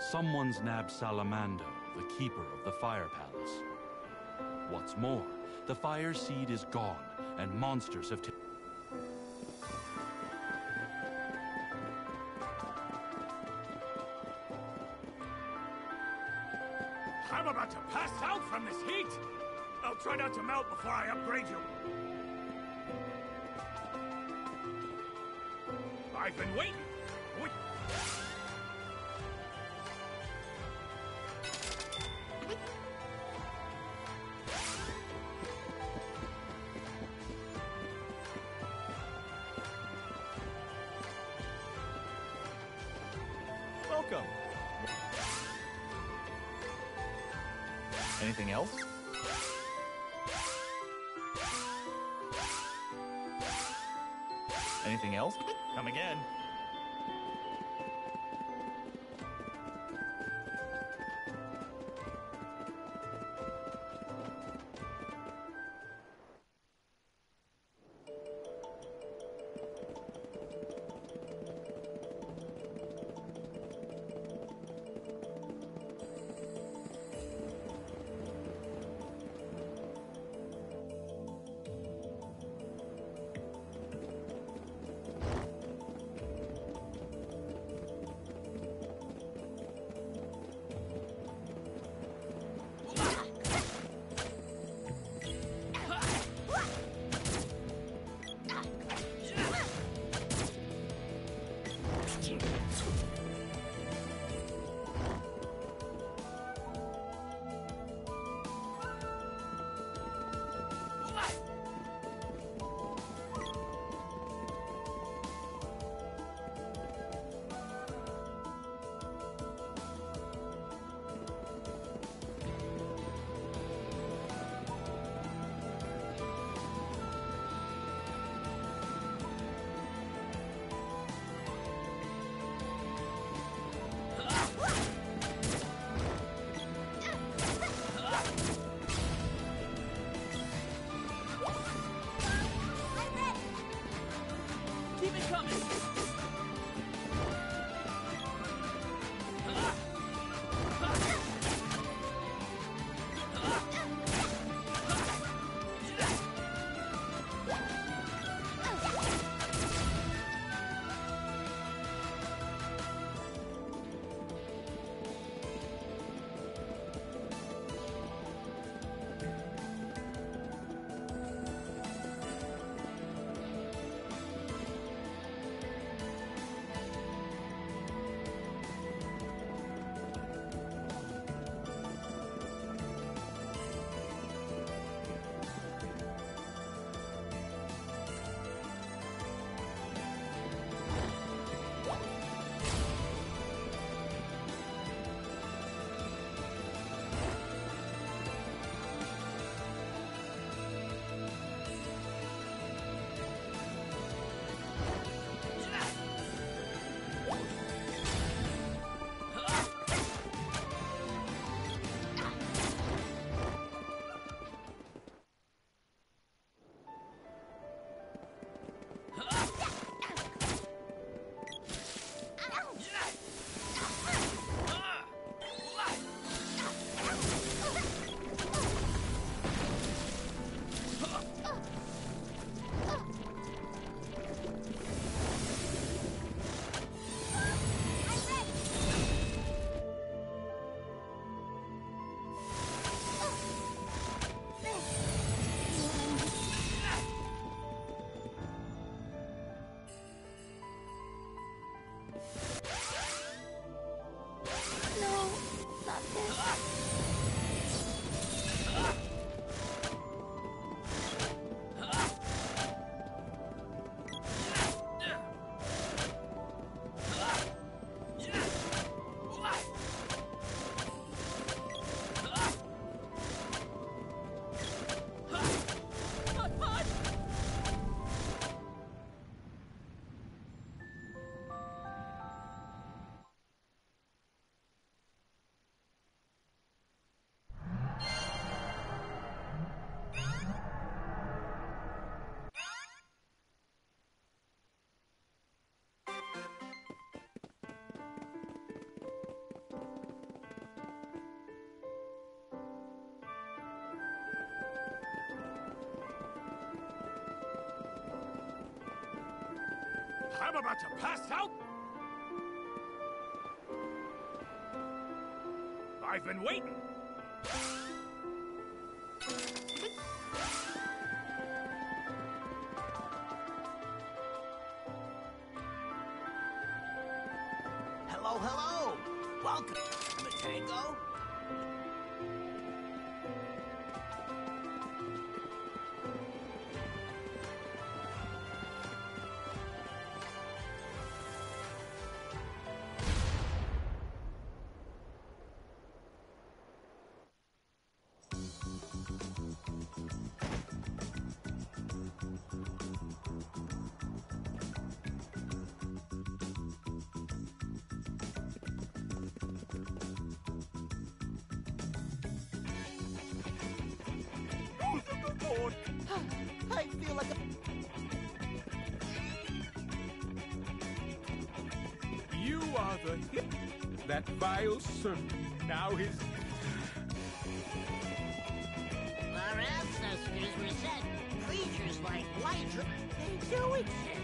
Someone's nabbed Salamando, the keeper of the Fire Palace. What's more, the Fire Seed is gone, and monsters have taken... I'm about to pass out from this heat! I'll try not to melt before I upgrade you. I've been waiting. Wait. Welcome. Anything else? Anything else? Come again. Keep it coming! I'm about to pass out. I've been waiting. Hello, hello. Welcome to the tango. I feel like a... You are the hit. That vile serpent now is... Our ancestors were said creatures like Hydra. They do exist.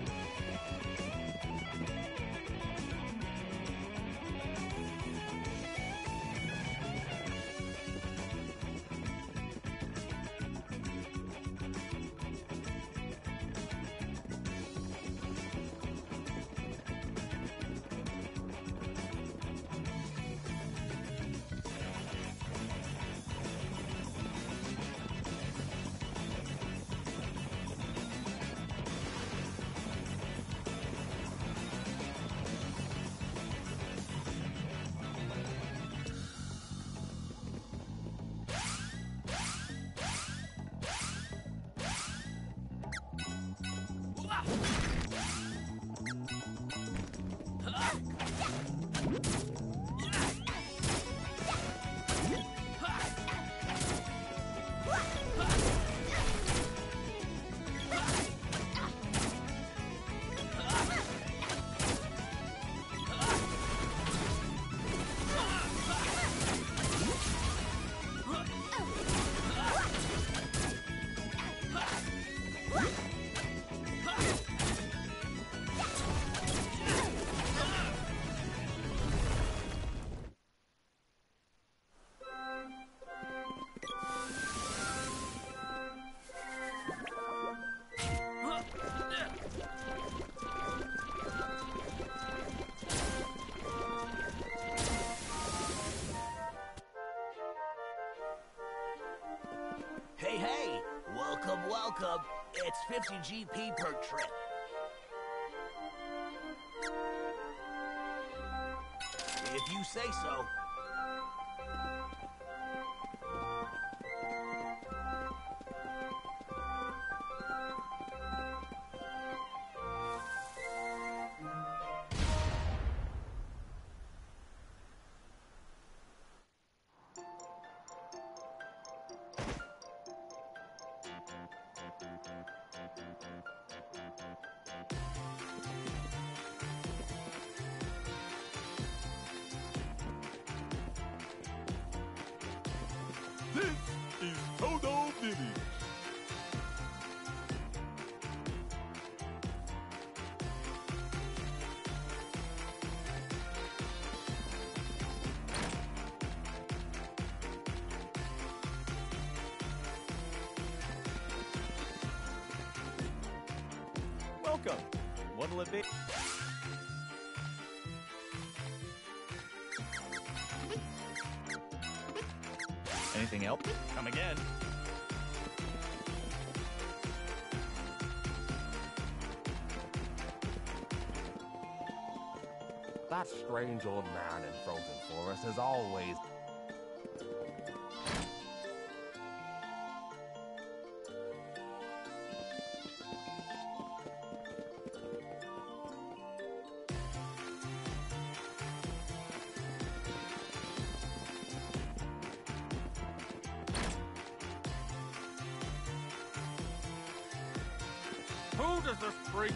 Hey, hey! Welcome, welcome. It's fifty G P per trip. If you say so. This is Todo Diddy. Welcome. What'll it be? Anything else? Come again. That strange old man in Frozen Forest is always... Who does this freak?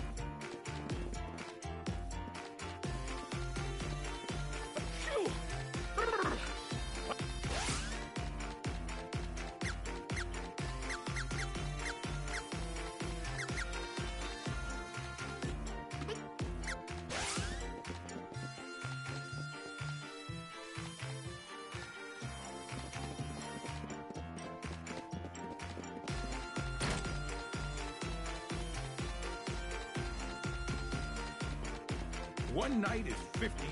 One night is fifty.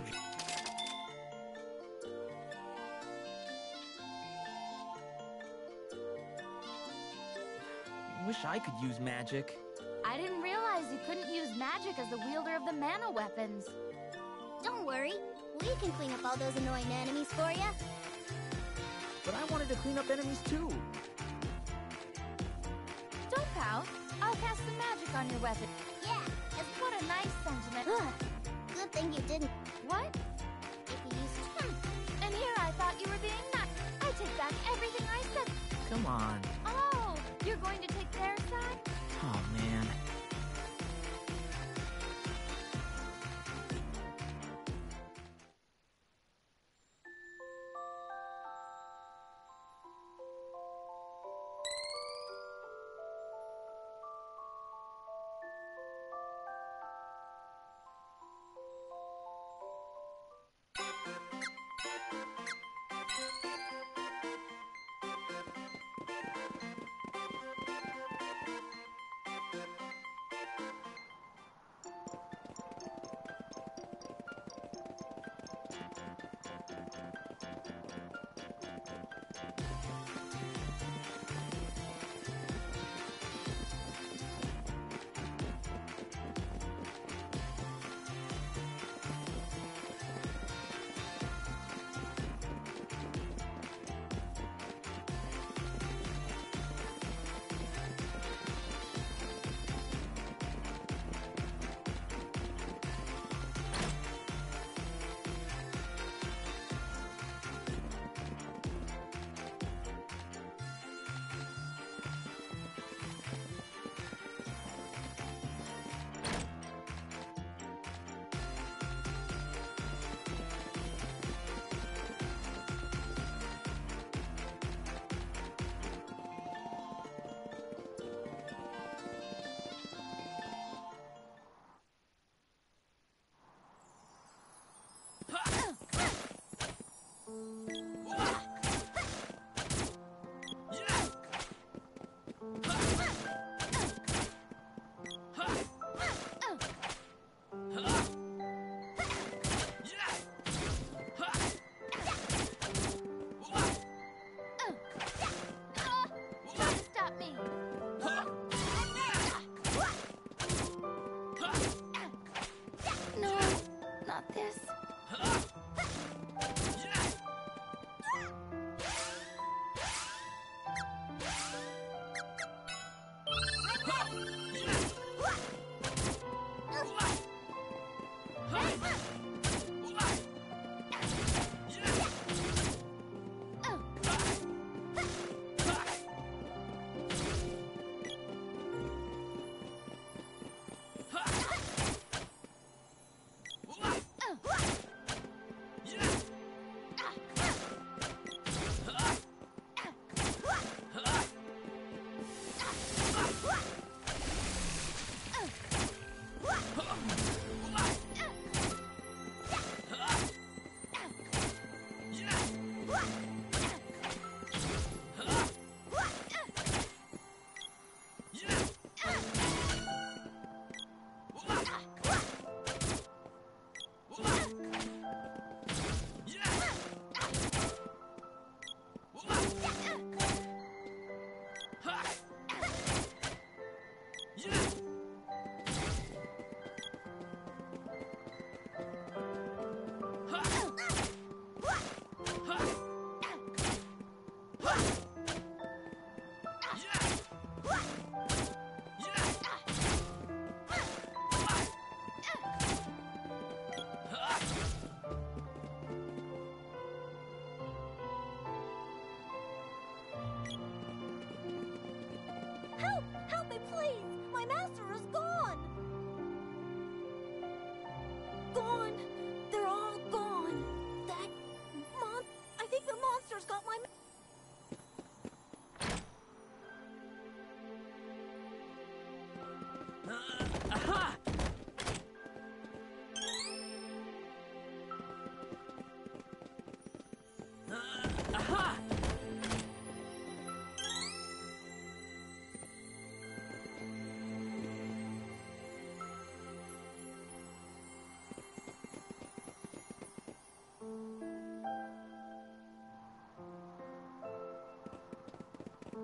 Wish I could use magic. I didn't realize you couldn't use magic as the wielder of the mana weapons. Don't worry. We can clean up all those annoying enemies for you. But I wanted to clean up enemies too. Don't pout. I'll cast some magic on your weapon. Yeah. What a nice sentiment. Good thing you didn't. What? If you used... Hmm. And here I thought you were being nice. I take back everything I said. Come on. Oh, you're going to take their side? Oh, man.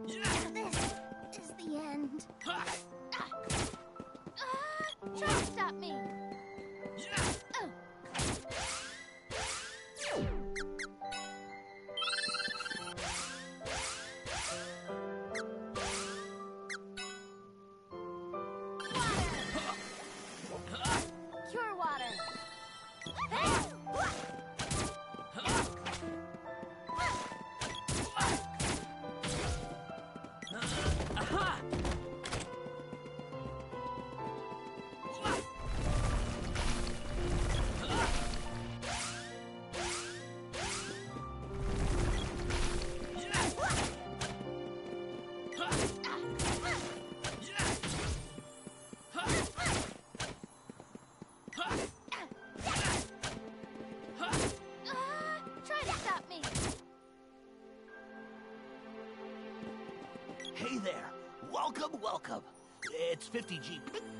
This is the end. Ah, try to stop me. Oh. Cure water. Aha! Try to stop me. Hey there. Welcome, welcome. It's fifty G.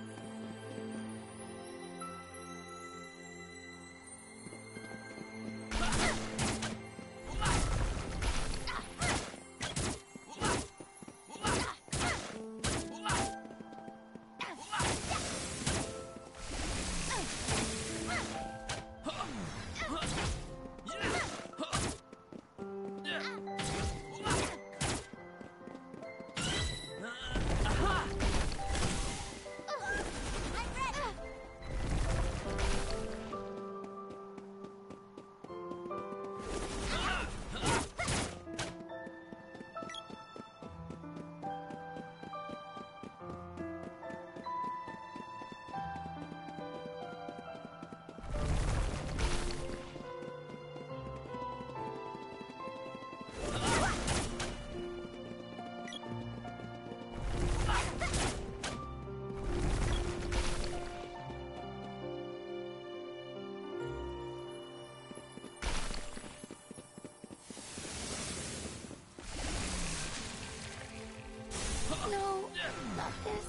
No, not this.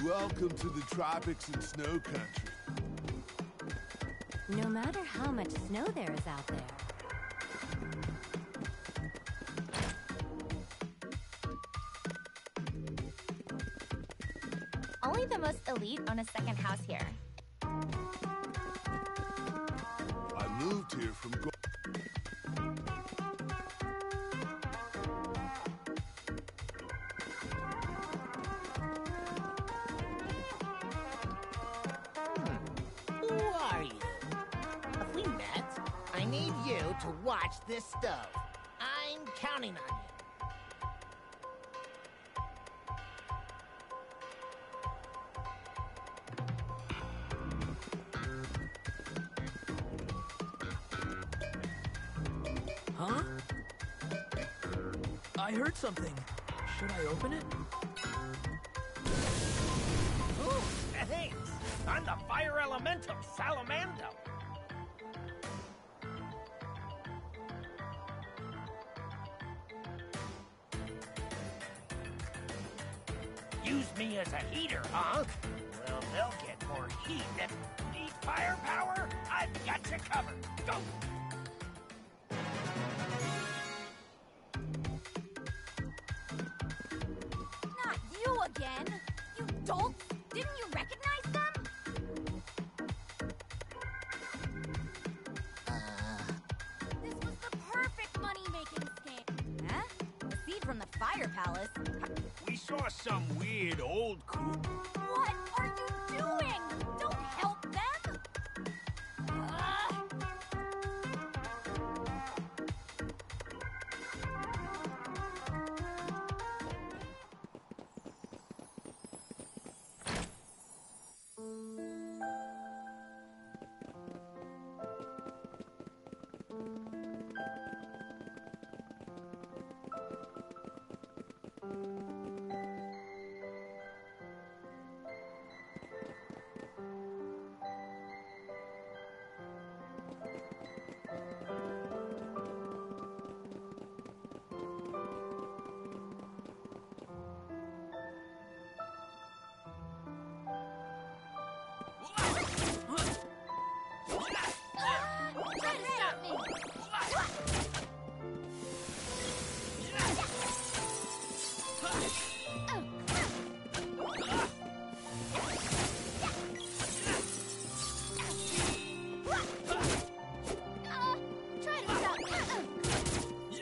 Welcome to the tropics and snow country. No matter how much snow there is out there. Only the most elite own a second house here. I moved here from Go- Who are you? If we met, I need you to watch this stove. I'm counting on you. Huh? I heard something. Should I open it? Ooh, thanks. I'm the fire elemental, Salamando. Use me as a heater, huh? Well, they'll get more heat than need firepower. I've got you covered. Go! Not you again! You dolts! Didn't you recognize them? This was the perfect money-making scheme. Huh? A seed from the Fire Palace? We saw some weird old coop. What are you doing? Don't help them! Ugh. Try to stop me! Uh, try to stop me!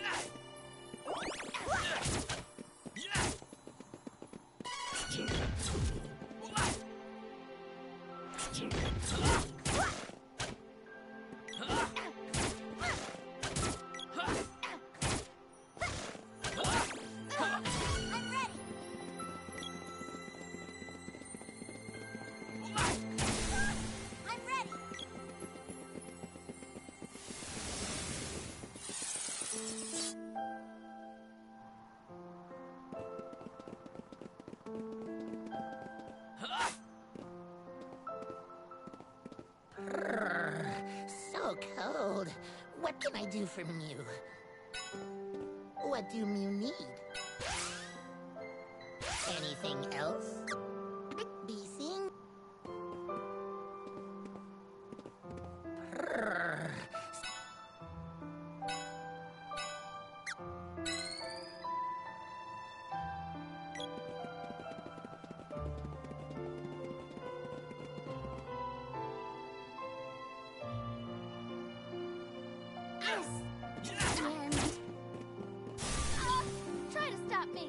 I'm ready! I'm ready! So cold. What can I do for Mew? What do Mew need? Anything else? Be seen? And... Uh, try to stop me!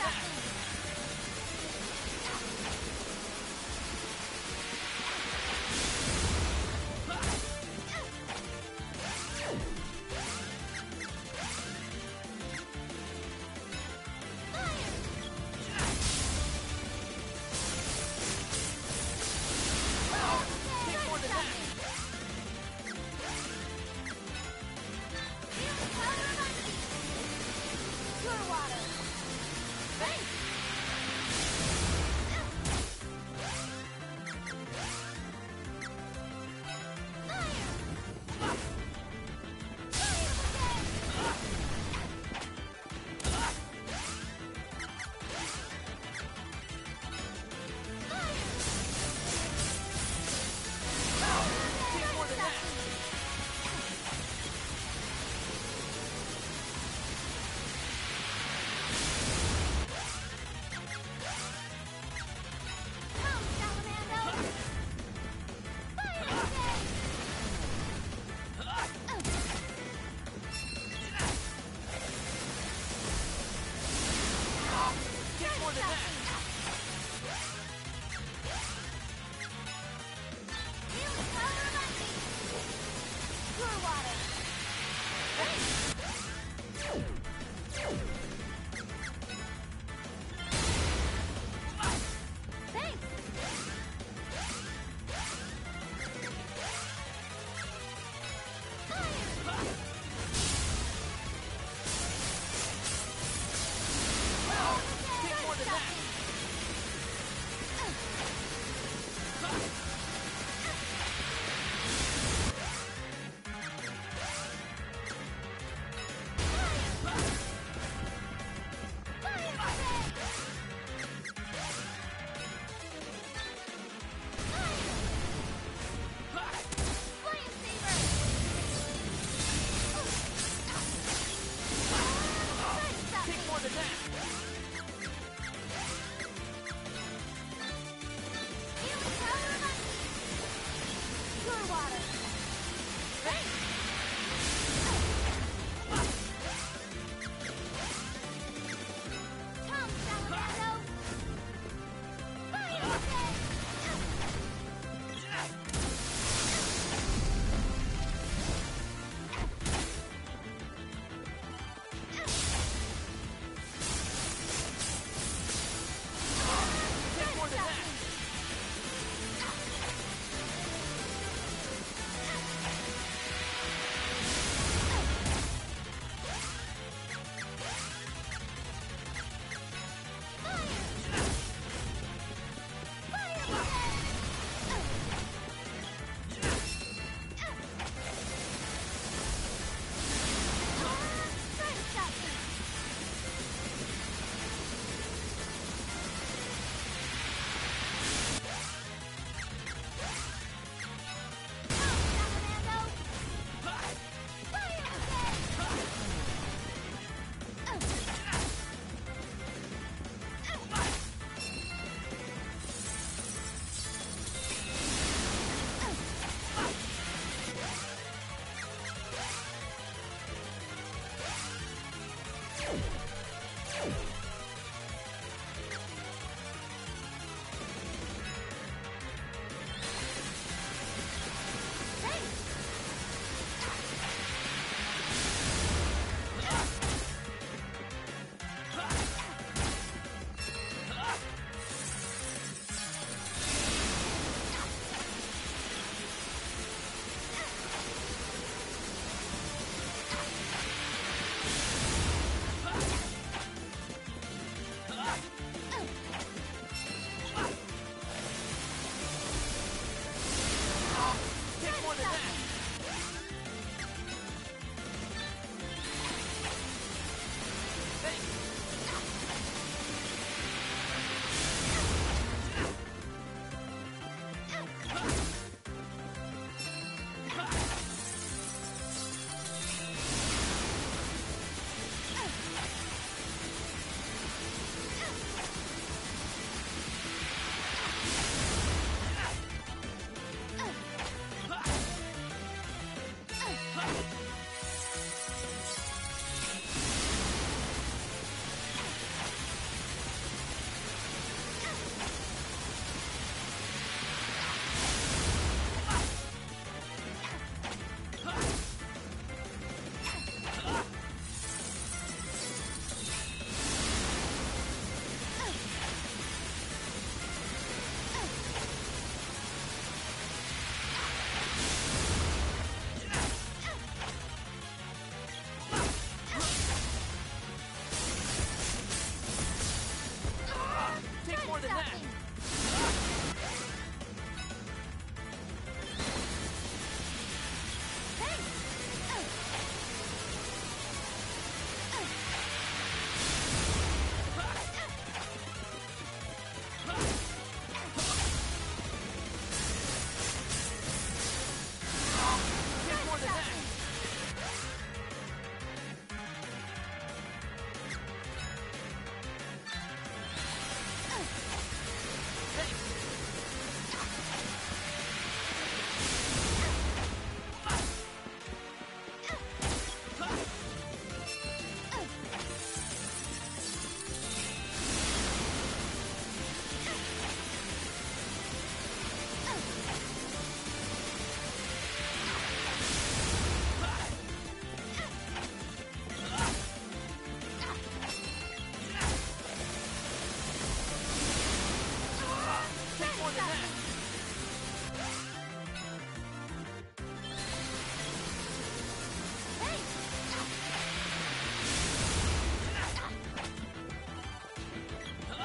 Take more than that!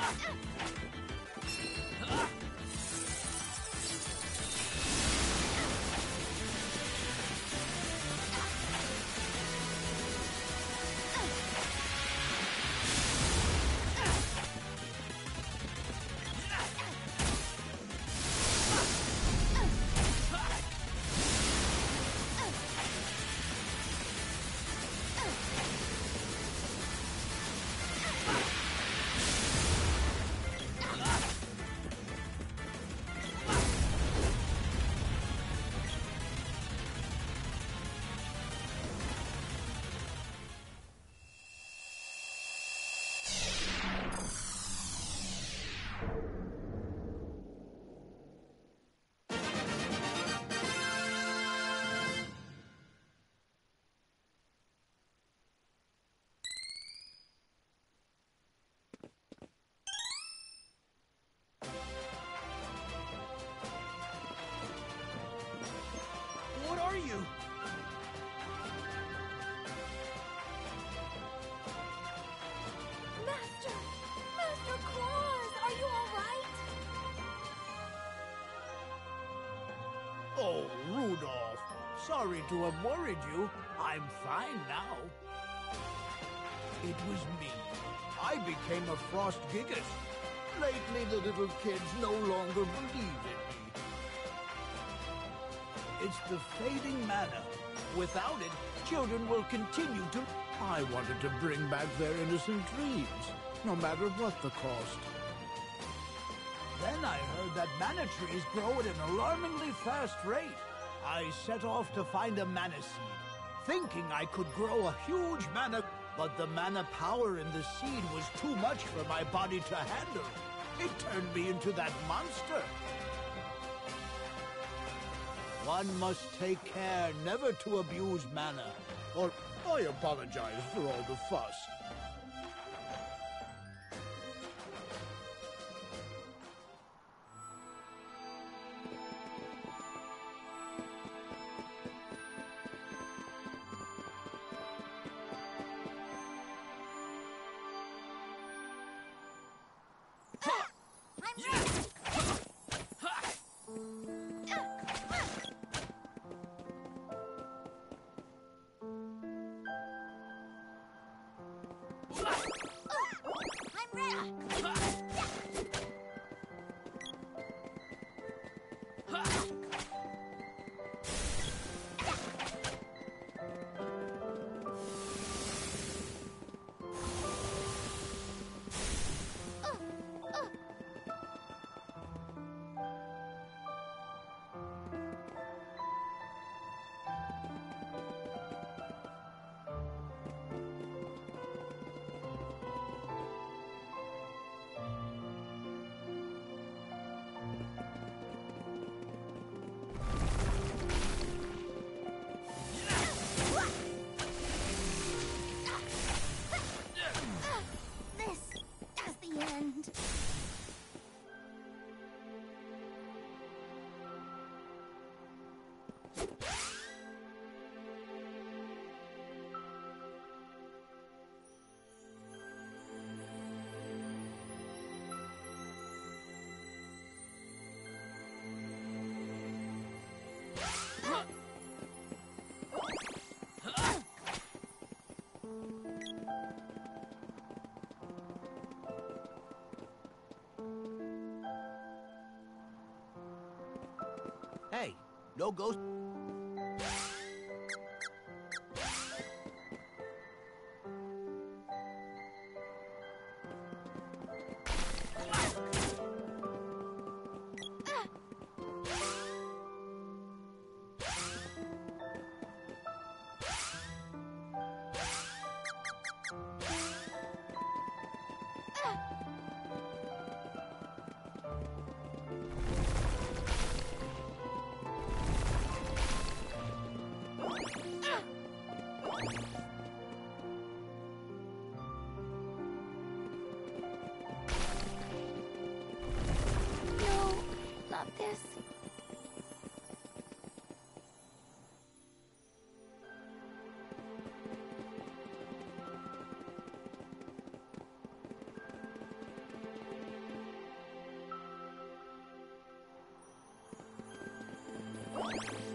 What are you? Master! Master Claus! Are you alright? Oh, Rudolph. Sorry to have worried you. I'm fine now. It was me. I became a Frost Gigas. Lately, the little kids no longer believe in me. It's the fading mana. Without it, children will continue to... I wanted to bring back their innocent dreams, no matter what the cost. Then I heard that mana trees grow at an alarmingly fast rate. I set off to find a mana seed, thinking I could grow a huge mana... But the mana power in the seed was too much for my body to handle. It turned me into that monster. One must take care never to abuse mana, or I apologize for all the fuss. Hey, no ghost...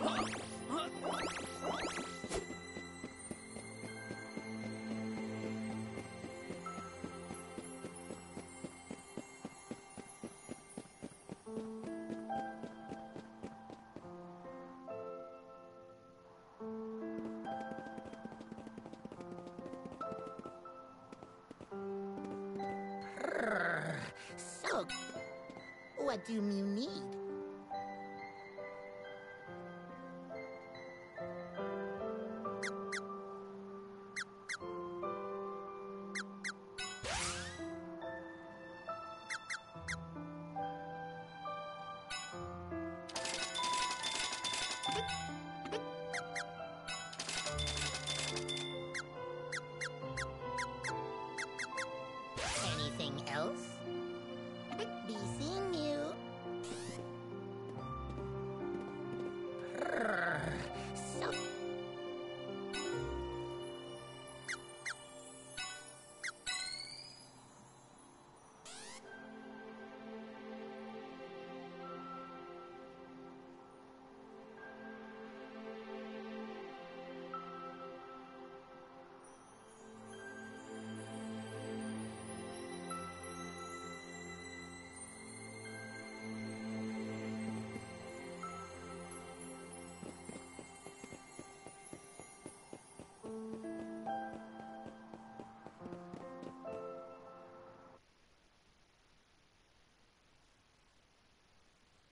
So, what do you need? Anything else? Be seeing you.